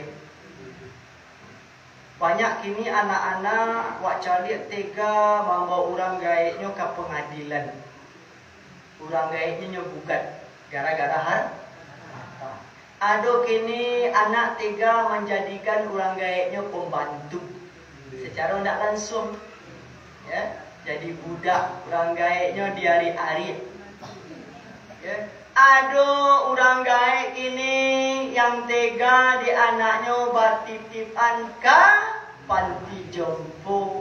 Banyak kini anak-anak wak calik tega membawa orang gaibnya ke pengadilan. Orang gaibnya gugat gara-gara harta. Ada kini anak tega menjadikan orang gaibnya pembantu secara tidak langsung. Ya, jadi budak orang gaibnya di hari-hari. Ya. Ada orang gaib ini yang tega di anaknya bertitipan ke panti jompo.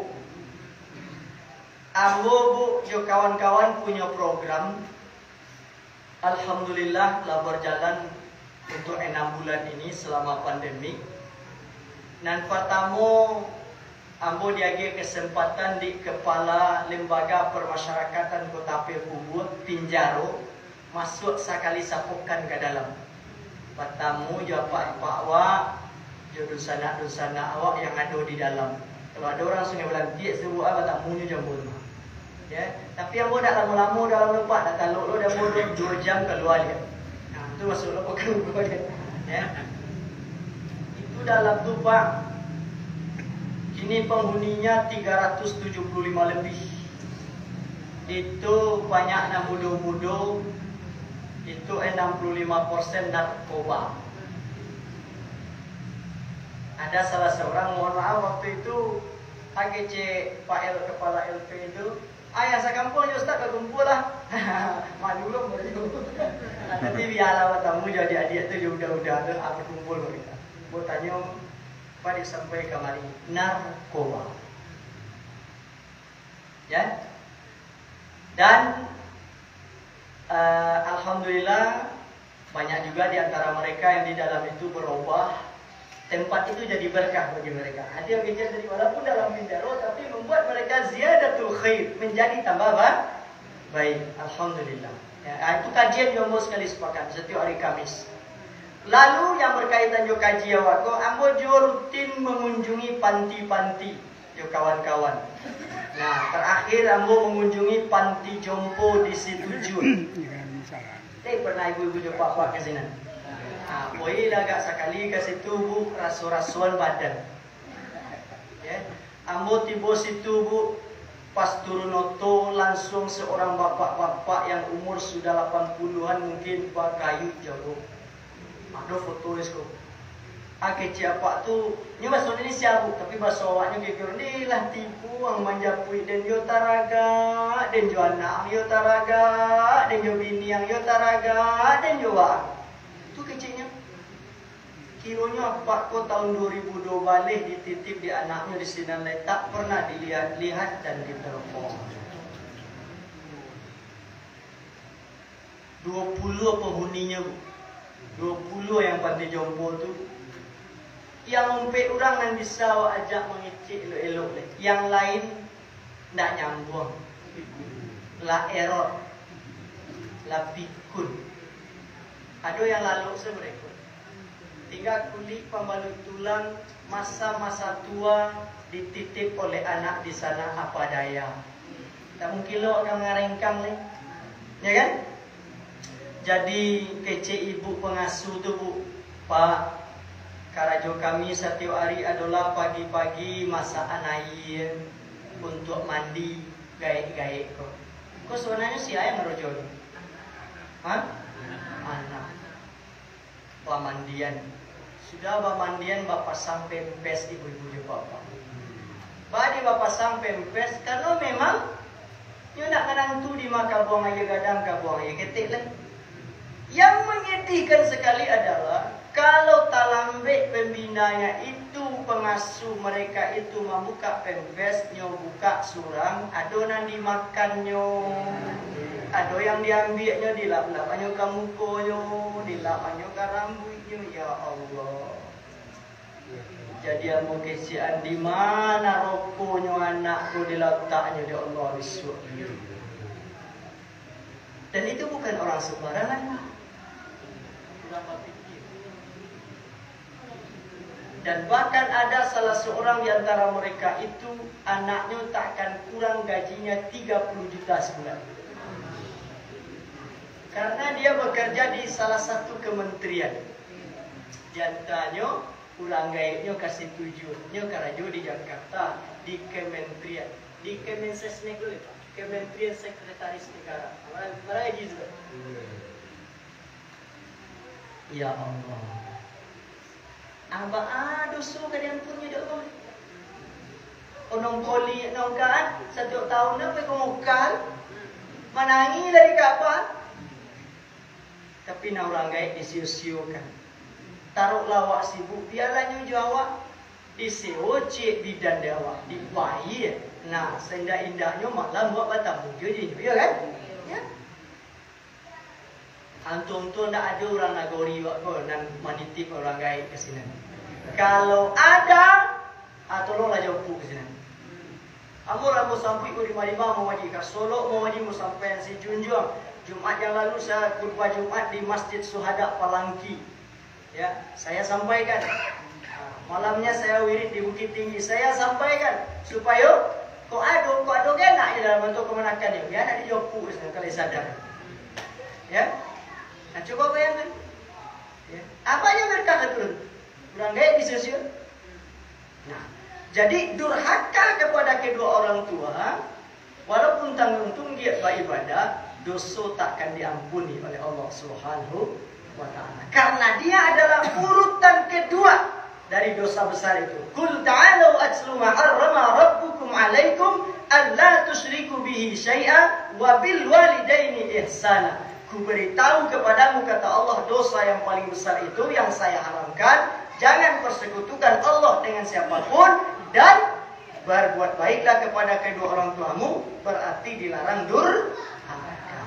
Ambo bu, jo kawan-kawan punya program. Alhamdulillah telah berjalan untuk 6 bulan ini selama pandemi. Dan pertama, ambo diagi kesempatan di kepala lembaga permasyarakatan Kota Pekubur, Pinjaro. Masuk sekali sapukan ke dalam. Pertama jawab pak awak, jodoh sana awak yang ada di dalam. Kalau ada orang sungai belantik suruh apa tak punya jambul. Ya, tapi yang tak lama-lama dalam tempat dah taluk lo dah bodoh 2 jam keluar dia. Nah, itu masuk lo keluar dia. Ya. Itu dalam tu pak. Kini penghuninya 375 lebih. Itu banyak anak muda-muda. Itu 65% narkoba. Ada salah seorang, mohon maaf waktu itu AGC Pak L, kepala LP itu, ayah saya kampung ya Ustaz, kumpul lah. Malu loh baru. Nanti biarlah tamu jadi adik itu udah ada apa kumpul kita. Mau tanya apa disampaikan kemari, narkoba. Ya. Dan alhamdulillah banyak juga di antara mereka yang di dalam itu berubah. Tempat itu jadi berkah bagi mereka. Ada yang kerja dari walaupun dalam Pinjaro tapi membuat mereka ziyadatul khair, menjadi tambah baik. Alhamdulillah. Ya, itu kajian jombo sekali sepakat setiap hari Kamis. Lalu yang berkaitan jo kaji awak, ambo jo rutin mengunjungi panti-panti jo kawan-kawan. Nah, terakhir ambo mengunjungi panti jompo di Situjun. Pernah ibu-ibu jumpa pak ke sini. Boleh agak sekali ke situ bu, rasu-rasuan badan. Ya, ambo tiba situ bu, pas turun oto langsung seorang bapak-bapak yang umur sudah 80-an mungkin kayu jago. Ada foto lesko. Kecil apa tu, ni bahasa Indonesia bu, tapi bahasa awaknya kira ni lah tipu ang manjapui dan yo taraga, dan yo anak yo taraga, dan yo bini yang yo taraga, dan yo wak. Tu kecilnya. Kiranya apa ko tahun 2002 balik dititip di anaknya di Sinan Lai, tak pernah dilihat dan ditelepon. 20 penghuninya bu. 20 yang panti jompo tu. Yang umpet orang yang bisa ajak mengecek elok-elok leh. Yang lain tak nyambung. Lah error. Lah pikun. Ada yang lalu semereka. Tinggal kulit pembalut tulang, masa-masa tua dititip oleh anak di sana apa daya. Tak mungkin lo akan mengarengkang leh. Ya kan? Jadi kecek ibu pengasuh tu bu, Pak, karajo kami setiap hari adalah pagi-pagi masakan air untuk mandi gaik-gaik kok. Kok sebenarnya si ayah merojo ni? Hah? Anak. Pemandian. Sudah bamandian bapak sampai pempes ibu-ibu je bapak. Badi bapak sampai pempes karena memang nyo nak kenantu di maka buang aja gadang ka buang aja ketik lah. Yang menyedihkan sekali adalah kalau talambe pembinanya itu pengasuh mereka itu membuka pempes nyo buka surang adonan dimakannya. Ada yang diambilnya dilap-lapannya ke mukonyo, dilapannya ke rambutnya, ya Allah. Jadi mau kesian di mana rokonya anakku diletaknya ya Allah biswa. Dan itu bukan orang sembarangan. Dan bahkan ada salah seorang di antara mereka itu anaknya takkan kurang gajinya 30 juta sebulan. Karena dia bekerja di salah satu kementerian. Jantanya kurang gaibnya kasih 7-nya karajo di Jakarta di kementerian, di Kemensesnek dulu, Kementerian Sekretaris Negara. Mana juga? Ya Allah. Aba dosa kalian punya dak Allah. Onong koli nongkaan 1 tahun na pay kumukal. Manangi dari kapan? Tapi na orang gaib disiu-siukan. Taruh lawak sibuk pialanya Jawa diseoce bidan dewa dipai. Nah, senda-indahnya malam buat batang mujo ya kan? Ya. Antum tu ndak ada orang nagori apa nan manitip orang gaib ke sini. Kalau ada, tolonglah jauh ke sini. Amor sampai ke 55 mau wajib ke Solo, mau wajib mau sampai si Junjung. Jumat yang lalu saya khutbah Jumat di Masjid Suhada Palangki. Ya, saya sampaikan. Malamnya saya wirid di Bukit Tinggi. Saya sampaikan supaya kok ada enak ya dalam bentuk kemenakan ya. Biar nak dijawab kalau sadar. Ya. Nah, coba bayangkan. Ya. Apa yang mereka turun? Kurang gaib di sosial. Nah, jadi durhaka kepada kedua orang tua, walaupun tanggung dia beribadah, dosa takkan diampuni oleh Allah Subhanahu wa ta'ala. Karena dia adalah urutan kedua dari dosa besar itu. Qul ta'alu atlu ma harrama rabbukum 'alaikum alla tusyriku bihi syai'a wa bil walidaini ihsana. Ku beritahu kepadamu kata Allah dosa yang paling besar itu yang saya haramkan, jangan persekutukan Allah dengan siapapun dan berbuat baiklah kepada kedua orang tuamu, berarti dilarang durhaka.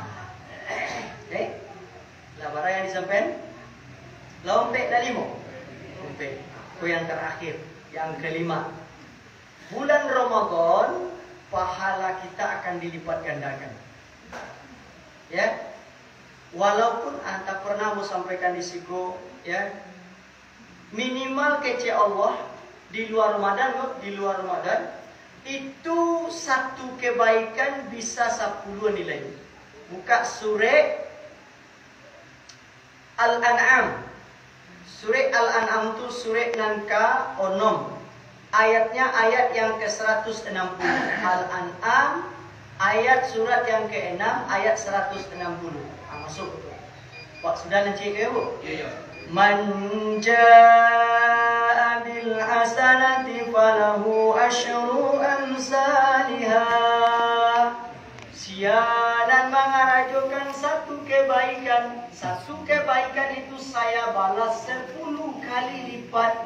Labaran yang disampaikan lompek dan limo. Lompek. Yang terakhir, yang kelima. Bulan Ramadan pahala kita akan dilipat gandakan. Ya. Walaupun anda pernah mau sampaikan di siku, ya. Minimal kece Allah di luar Ramadan itu satu kebaikan bisa 10 nilai. Buka surah Al-An'am. Surah Al-An'am itu surah nangka onom. Ayatnya ayat yang ke-160. Al-An'am ayat surat yang ke-6 ayat 160. Masuk betul. Pak sudah nanti ke Bu? Iya. Man jaa bil hasanati falahu asyru amsalha. Sianan mengarajukan satu kebaikan itu saya balas 10 kali lipat.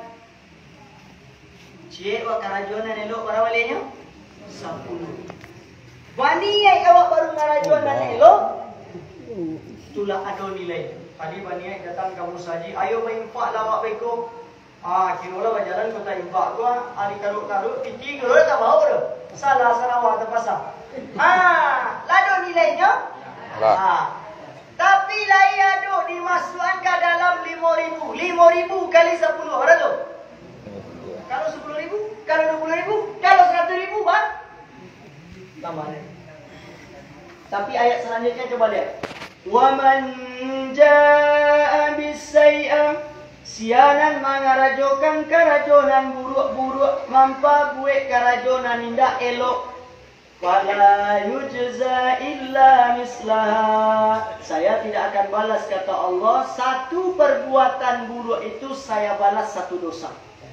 Cik wa karajonan elok para walinya 10. Baniai awak baru karajonan elok, itulah ada nilai. Tadi baniai datang kamu saji, ayo berinfak lah awak beko. Kira lah berjalan kota infak tu hari karut-karut, tiga orang tak mau dah. Salah Sarawak terpasang. Lalu nilainya? Tapi lai ada dimasukkan ke dalam 5.000. 5.000 kali 10 orang tu. Kalau 10.000, kalau 20.000, kalau 100.000 bang. Tambah ni. Tapi ayat selanjutnya coba lihat. Wa man jaa bis-sayyi'ah, sianan mangarajokan karajonan buruk-buruk mampa buat karajonan indah elok. Wala yujza illa mislaha. Saya tidak akan balas, kata Allah, satu perbuatan buruk itu saya balas satu dosa.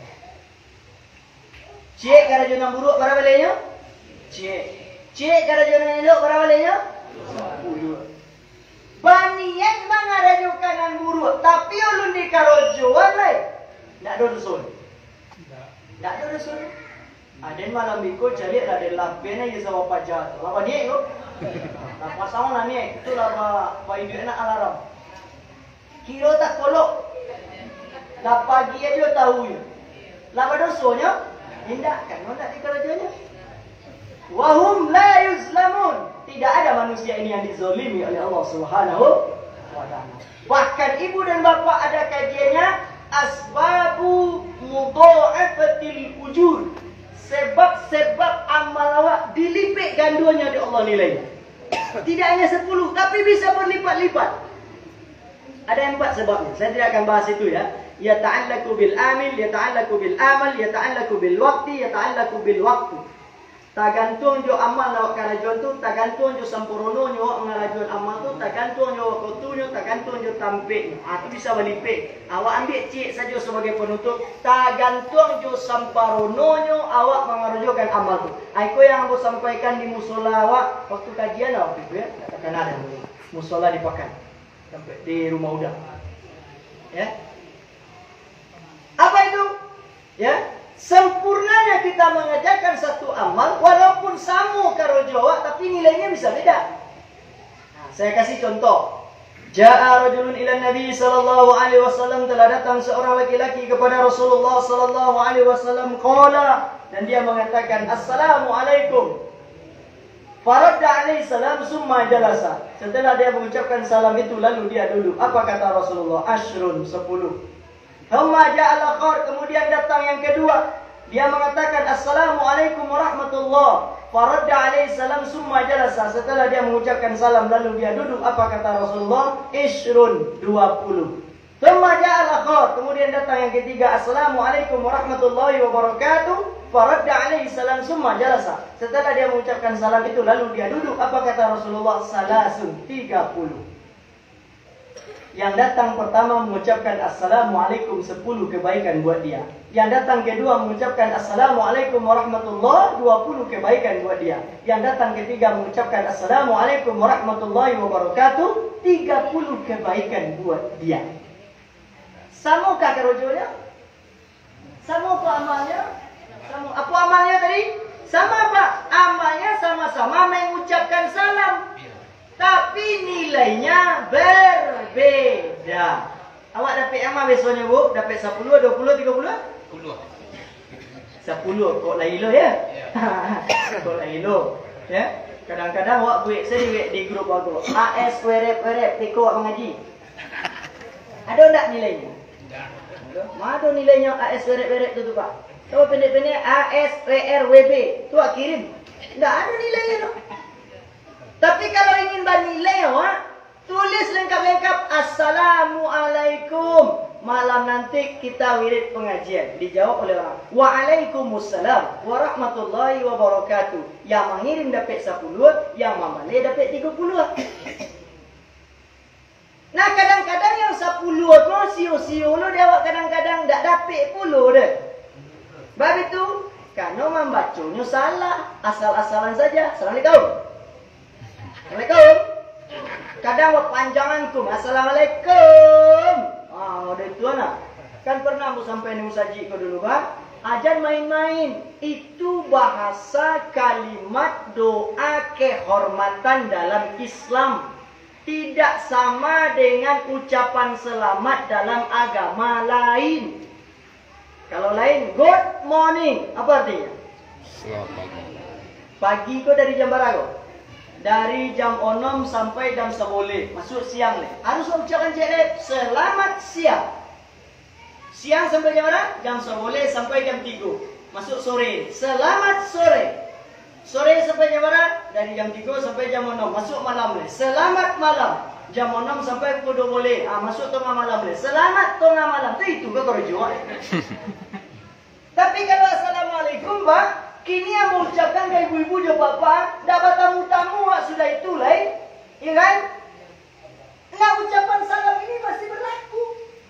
Cik karajunan buruk berapa lenya? Cik karajunan elok berapa lenya? 10. Banian mangarajo kanan buruk, tapi ulun di karojoan lain. Tak ada dosa. Tak ada dosa. Ada malam ikut cari ada lapena je sama pajak. Lapa ni ikut. Lapa sama lah ni. Itu lapa ibu anak alarm. Kira tak kolok. Lapa pagi aja tahu ya. Lapa dosanya tindakan mana di kerajanya. Wahum la yuzlamun. Tidak ada manusia ini yang dizalimi oleh Allah Subhanahu wa taala. Bahkan ibu dan bapa ada kajiannya asbabu mudha'afatil ujur. Sebab-sebab amal awak dilipat gandunya di Allah nilai. Tidak hanya 10, tapi bisa berlipat-lipat. Ada 4 sebabnya. Saya tidak akan bahas itu ya. Yata'allaku bil amil, yata'allaku bil amal, yata'allaku bil waqti, yata'allaku bil waqtu. Tagantung jo amal awak karajon tu, tagantung jo sempurna nyo awak ngarajon amal tu, tagantung jo awak kotunyo, tagantung jo tampik. Itu bisa berlipat. Awak ambil cik saja sebagai penutup, tagantung jo sempurna nyo awak mengarojokan amal tu. Aku yang aku sampaikan di musola awak waktu kajian awak itu ya, katakan ada musola di Pakan, sampai di rumah udah. Ya. Apa itu? Ya. Sempurnanya kita mengerjakan satu amal, walaupun sama karo Jawa, tapi nilainya bisa beda. Nah, saya kasih contoh. Ja'a rajulun ila Nabi sallallahu alaihi wasallam, telah datang seorang laki-laki kepada Rasulullah sallallahu alaihi wasallam, qala, dan dia mengatakan assalamualaikum. Faradda alaihi salam summa jalasa. Setelah dia mengucapkan salam itu lalu dia duduk. Apa kata Rasulullah? Ashrun, 10. Thumma ja'al akhar, kemudian datang yang kedua. Dia mengatakan assalamualaikum warahmatullah. Faradda alaihi salam summa jalasa. Setelah dia mengucapkan salam lalu dia duduk. Apa kata Rasulullah? Ishrun, 20. Thumma ja'al akhar, kemudian datang yang ketiga. Assalamualaikum warahmatullahi wabarakatuh. Faradda alaihi salam summa jalasa. Setelah dia mengucapkan salam itu lalu dia duduk. Apa kata Rasulullah? Salasun, 30. Yang datang pertama mengucapkan assalamualaikum, 10 kebaikan buat dia. Yang datang kedua mengucapkan assalamualaikum warahmatullahi, 20 kebaikan buat dia. Yang datang ketiga mengucapkan assalamualaikum warahmatullahi wabarakatuh, 30 kebaikan buat dia. Samakah kerojonya? Sama apa amalnya? Sama. Apa amalnya tadi? Sama Pak. Amalnya sama-sama mengucapkan salam, tapi nilainya berbeda. Awak dapat amal besoknya Bu? Dapat 10, 20, 30? 10. Kok lain lo ya? Kok lain lo. Ya? Kadang-kadang awak buat sendiri di grup aku. AS werep teko awak mengaji. Ada enggak nilainya? Mana ada nilainya AS werep tu Pak? Tahu pendek-pendek ASWRWB. Tu awak kirim. Enggak ada nilainya tu. Tapi kalau ingin bernilai awak, tulis lengkap-lengkap assalamualaikum. Malam nanti kita wirid pengajian. Dijawab oleh orang. Waalaikumsalam warahmatullahi wabarakatuh. Yang mengirim dapat 10, yang membalik dapat 30. Nah kadang-kadang yang 10 tu sio-sio lo dia awak kadang-kadang tak dapat puluh deh. Sebab itu, karena membacanya salah, asal-asalan saja. Assalamualaikum. Assalamualaikum. Kadang panjanganku assalamualaikum. Udah itu anak. Kan pernah aku sampai ni musaji ko dulu kan. Ajan main-main. Itu bahasa kalimat doa kehormatan dalam Islam. Tidak sama dengan ucapan selamat dalam agama lain. Kalau lain, good morning. Apa artinya? Selamat pagi. Pagi ko dari jam berapa? Dari jam 6 sampai jam 11. Masuk siang nih. Harus ucapkan cek selamat siang. Siang sampai jam berapa? Jam 11 sampai jam 3. Masuk sore. Selamat sore. Sore sampai jam berapa? Dari jam 3 sampai jam 6. Masuk malam nih. Selamat malam. Jam 6 sampai pukul 12. Masuk tengah malam nih. Selamat tengah malam. Itu ke kerja. Tapi kalau assalamualaikum Pak, kini yang mengucapkan ke ibu-ibu dan bapak, dapat tamu-tamu sudah itu lain, ya kan? Nah, ucapan salam ini masih berlaku.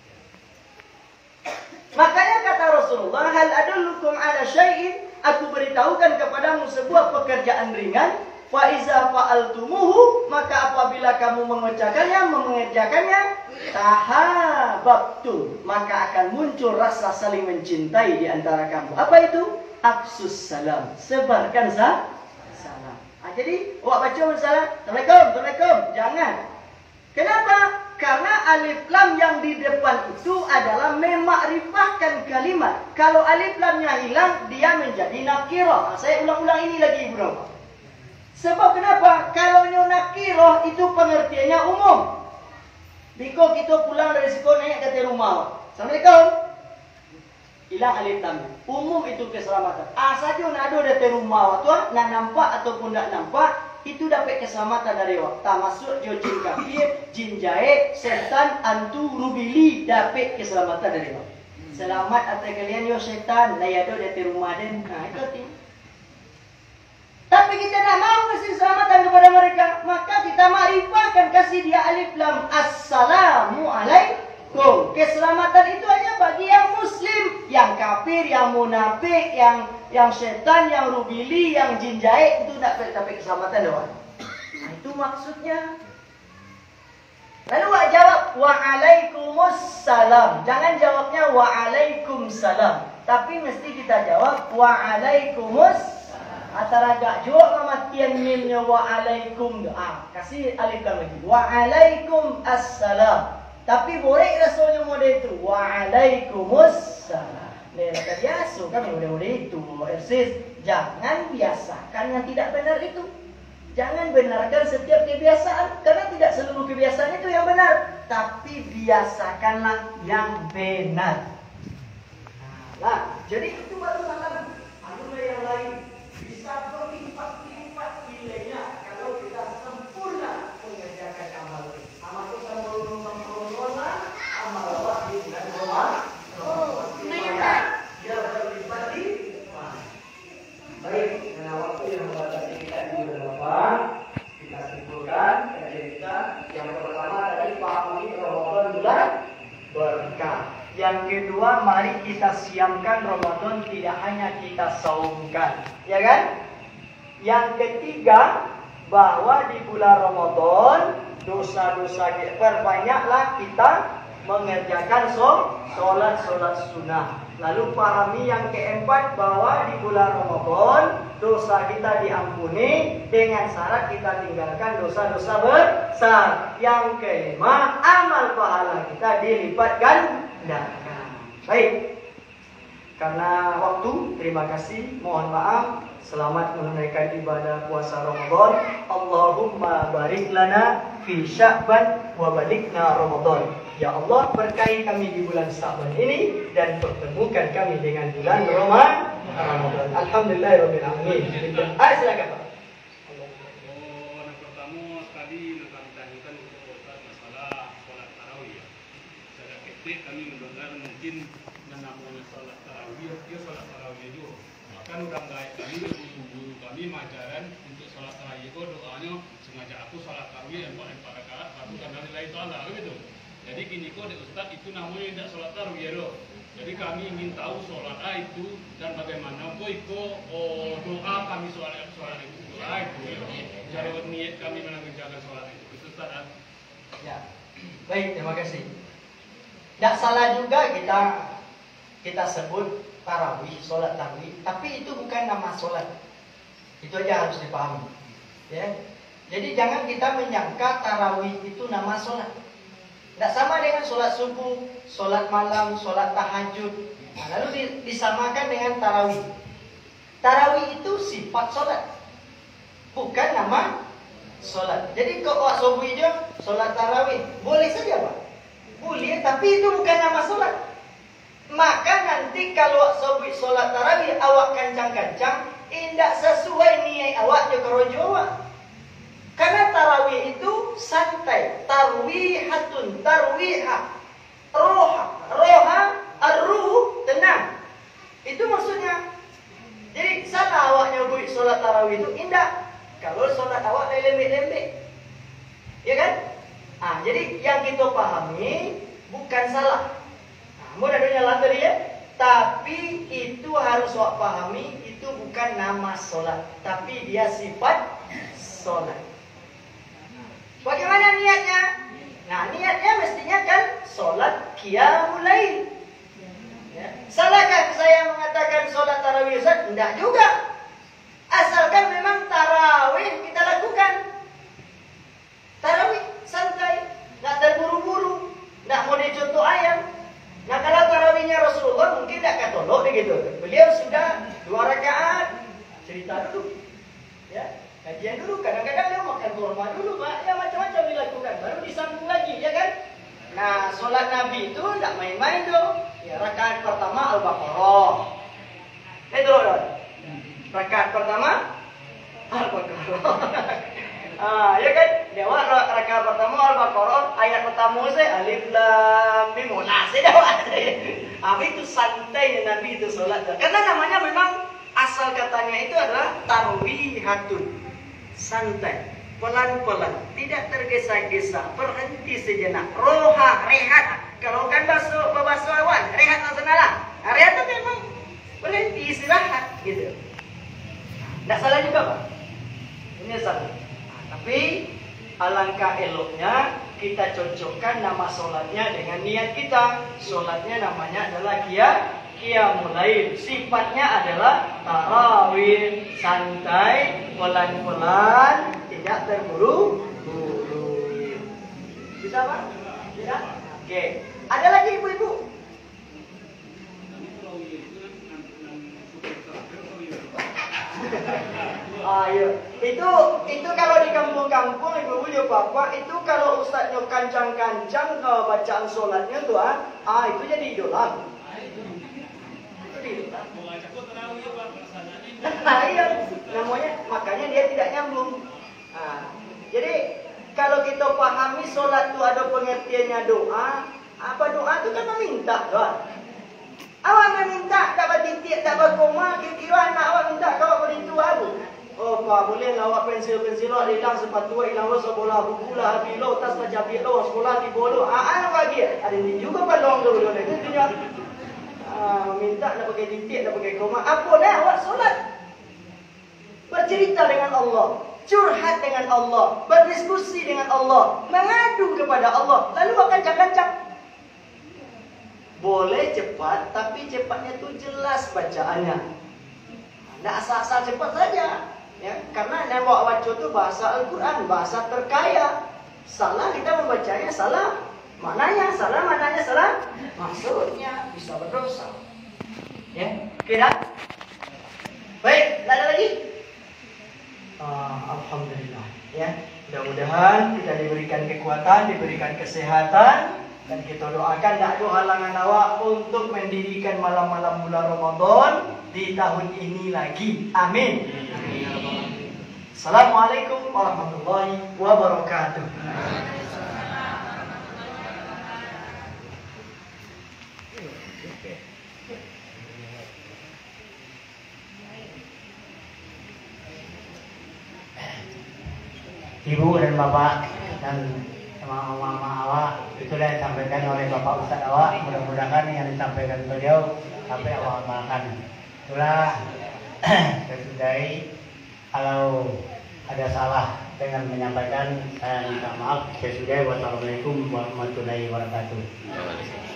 Makanya kata Rasulullah, hal adullukum ala syai'in, aku beritahukan kepadamu sebuah pekerjaan ringan, fa iza fa'altumuhu, maka apabila kamu mengerjakannya, tahabbtum, maka akan muncul rasa saling mencintai di antara kamu. Apa itu? Afsus salam, sebarkan salam. Jadi, baca salam, Assalamualaikum, jangan. Kenapa? Karena alif lam yang di depan itu adalah memakrifahkan kalimat. Kalau alif lamnya hilang, dia menjadi nakirah. Saya ulang-ulang ini lagi, Ibu. Sebab kenapa? Kalau nakirah itu pengertiannya umum. Biko kita pulang dari sekolah naik ke rumah. Assalamualaikum. Hilang alif lam. Umum itu keselamatan. Saja nak ada di rumah tu, nak nampak ataupun tak nampak, itu dapat keselamatan dari awak. Termasuk jin kafir, jin jahat, setan, hantu, rubili dapat keselamatan dari awak. Selamat atas kalian yo setan, nak ada di rumah dan itu ti. Tapi kita tak mau kasih keselamatan kepada mereka, maka kita makrifahkan, kasih dia alif lam. Assalamualaikum. Keselamatan itu hanya bagi yang muslim, yang kafir, yang munafik, yang setan, yang rubili, yang jin jahat itu tak dapat keselamatan doang. Nah, itu maksudnya. Lalu wak jawab waalaikumsalam. Jangan jawabnya waalaikumsalam, tapi mesti kita jawab waalaikumsalam. Antara gak jawab kematian mimnya waalaikum. Kasih alif lam lagi. Waalaikumsalam. Tapi boleh rasulnya model itu. Waalaikumsalam. Mereka biasa kami model itu. Ersis, jangan biasakan yang tidak benar itu. Jangan benarkan setiap kebiasaan. Karena tidak seluruh kebiasaan itu yang benar. Tapi biasakanlah yang benar. Nah, jadi itu baru salah. Anulah yang lain. Bisa berlipat-lipat nilainya kalau kita sempurna mengerjakan amal. Amal itu sempurna, amal wajib dan Ramadan. Dia berlipat-lipat. Baik, karena waktu yang membatasi kita di Ramadan, kita simpulkan kajian kita. Yang pertama tadi pahami Ramadan bulan berkah. Yang kedua, mari kita siamkan Ramadan, tidak hanya kita saumkan, ya kan? Yang ketiga, bahwa di bulan Ramadan dosa-dosa kita perbanyaklah kita mengerjakan solat sunnah. Lalu pahami yang keempat, bahwa di bulan Ramadan dosa kita diampuni dengan syarat kita tinggalkan dosa-dosa besar. Yang kelima, amal pahala kita dilipat gandakan. Baik, karena waktu, terima kasih, mohon maaf. Selamat menunaikan ibadah puasa Ramadan. Allahumma barik lana fi Sya'ban wa balikna Ramadan. Ya Allah, berkahi kami di bulan Sya'ban ini dan pertemukan kami dengan bulan Ramadan. Alhamdulillahirabbil alamin. Silakan Pak. Yang pertama tadi kami tanyakan untuk masalah sholat tarawih. Secara ketik kami mendengar mungkin namanya sholat tarawih, dia sholat tarawih itu. Bahkan udah baik kami guru kami majaran untuk sholat tarawih itu doanya sengaja aku sholat tarawih 4 rakaat baru kan dari lain taala begitu. Jadi kini kok Ustaz itu namanya tidak sholat tarawih ya doh. Jadi kami ingin tahu sholat itu dan bagaimana doa kami sholat itu doa itu. Cara niat kami mengerjakan sholat itu Ustaz. Ya, baik, terima kasih. Tidak salah juga kita sebut tarawih, sholat tarawih, tapi itu bukan nama sholat. Itu aja harus dipahami. Ya, jadi jangan kita menyangka tarawih itu nama sholat. Tidak sama dengan sholat subuh, sholat malam, sholat tahajud. Nah, lalu disamakan dengan tarawih. Tarawih itu sifat sholat, bukan nama sholat. Jadi kalau subuh itu sholat tarawih, boleh saja Pak. Boleh, tapi itu bukan nama sholat. Maka nanti kalau sholat tarawih awak kancang-kancang, tidak sesuai niat awak je kerojo awak. Karena tarawih itu santai, tarwihatun, tarwiha, roha, ar-ruh, tenang. Itu maksudnya. Jadi salah paham tadi ya? Tapi itu harus awak pahami, itu bukan nama sholat, tapi dia sifat sholat. Bagaimana niatnya? Nah, niatnya mestinya kan sholat qiyamul lail. Ya. Salahkah saya mengatakan sholat tarawih Ustaz? Tidak juga. Asalkan memang tarawih kita lakukan. Tarawih santai, tidak terburu-buru, tidak mau dicontoh ayam. Nah, kalau tarawihnya Rasulullah mungkin tidak katolok begitu. Beliau sudah 2 rakaat, cerita dulu, ya, kajian dulu. Kadang-kadang dia makan kurma dulu, Pak. Ya macam-macam dilakukan, baru disambung lagi, ya kan? Nah, sholat Nabi itu tidak main-main tuh. Ya, rakaat pertama Al-Baqarah. Itu loh. Rakaat pertama Al-Baqarah. Ya kan? Dewa rakaat pertama Al-Baqarah, ayat pertama saya alif lam mim. Nah, saya dapat. Itu santai Nabi itu sholat. Karena namanya memang asal katanya itu adalah tarwihatun. Santai, pelan-pelan, tidak tergesa-gesa, berhenti sejenak, roha, rehat. Kalau kan bahasa awan, rehat nasional. Rehat itu memang berhenti istirahat gitu. Tidak salah juga, Pak. Ini salah. Tapi alangkah eloknya kita cocokkan nama sholatnya dengan niat kita. Sholatnya namanya adalah qiyamul lail. Sifatnya adalah tarawih, santai, pelan-pelan, tidak terburu-buru. Bisa, Pak? Bisa? Oke. Ada lagi ibu-ibu? Iya. Itu kalau di kampung-kampung ibu-ibu ya bapak, itu kalau ustadznya kancang-kancang bacaan sholatnya tuh itu jadi idola. Itu di idola. Iya, namanya makanya dia tidak nyambung. Jadi kalau kita pahami sholat itu ada pengertiannya doa. Apa doa itu kan meminta doa. Awak meminta, dapat titik, dapat koma, kira-kira anak awak minta, kau berintu abu. Oh, Pak, boleh awak pensil-pensil lo, hilang sepatu, hilang lo sekolah, buku lah, habis lo, tas lah capit lo, sekolah di bolo. Apa lagi? Ada ini juga balong dulu, itu dia. Minta, nak pakai titik, nak pakai koma. Apa dah awak solat? Bercerita dengan Allah, curhat dengan Allah, berdiskusi dengan Allah, mengadu kepada Allah, lalu akan cakap-cakap. Boleh cepat, tapi cepatnya itu jelas bacaannya. Tidak asal-asal cepat saja, ya. Karena yang bawa baca itu bahasa Al-Quran, bahasa terkaya. Salah kita membacanya salah maknanya, salah maksudnya, bisa berdosa. Ya, kira. Baik, tidak ada lagi. Alhamdulillah. Ya, mudah-mudahan kita diberikan kekuatan, diberikan kesehatan. Dan kita doakan tak ada halangan awak untuk mendirikan malam-malam bulan Ramadan di tahun ini lagi. Amin. Assalamualaikum warahmatullahi wabarakatuh. Ibu dan Bapak dan mama awak itu yang disampaikan oleh Bapak Ustadz awak, mudah-mudahan yang disampaikan beliau sampai awak amalkan. Itulah saya sudahi. Kalau ada salah dengan menyampaikan, saya minta maaf. Saya sudahi. Wassalamualaikum warahmatullahi wabarakatuh.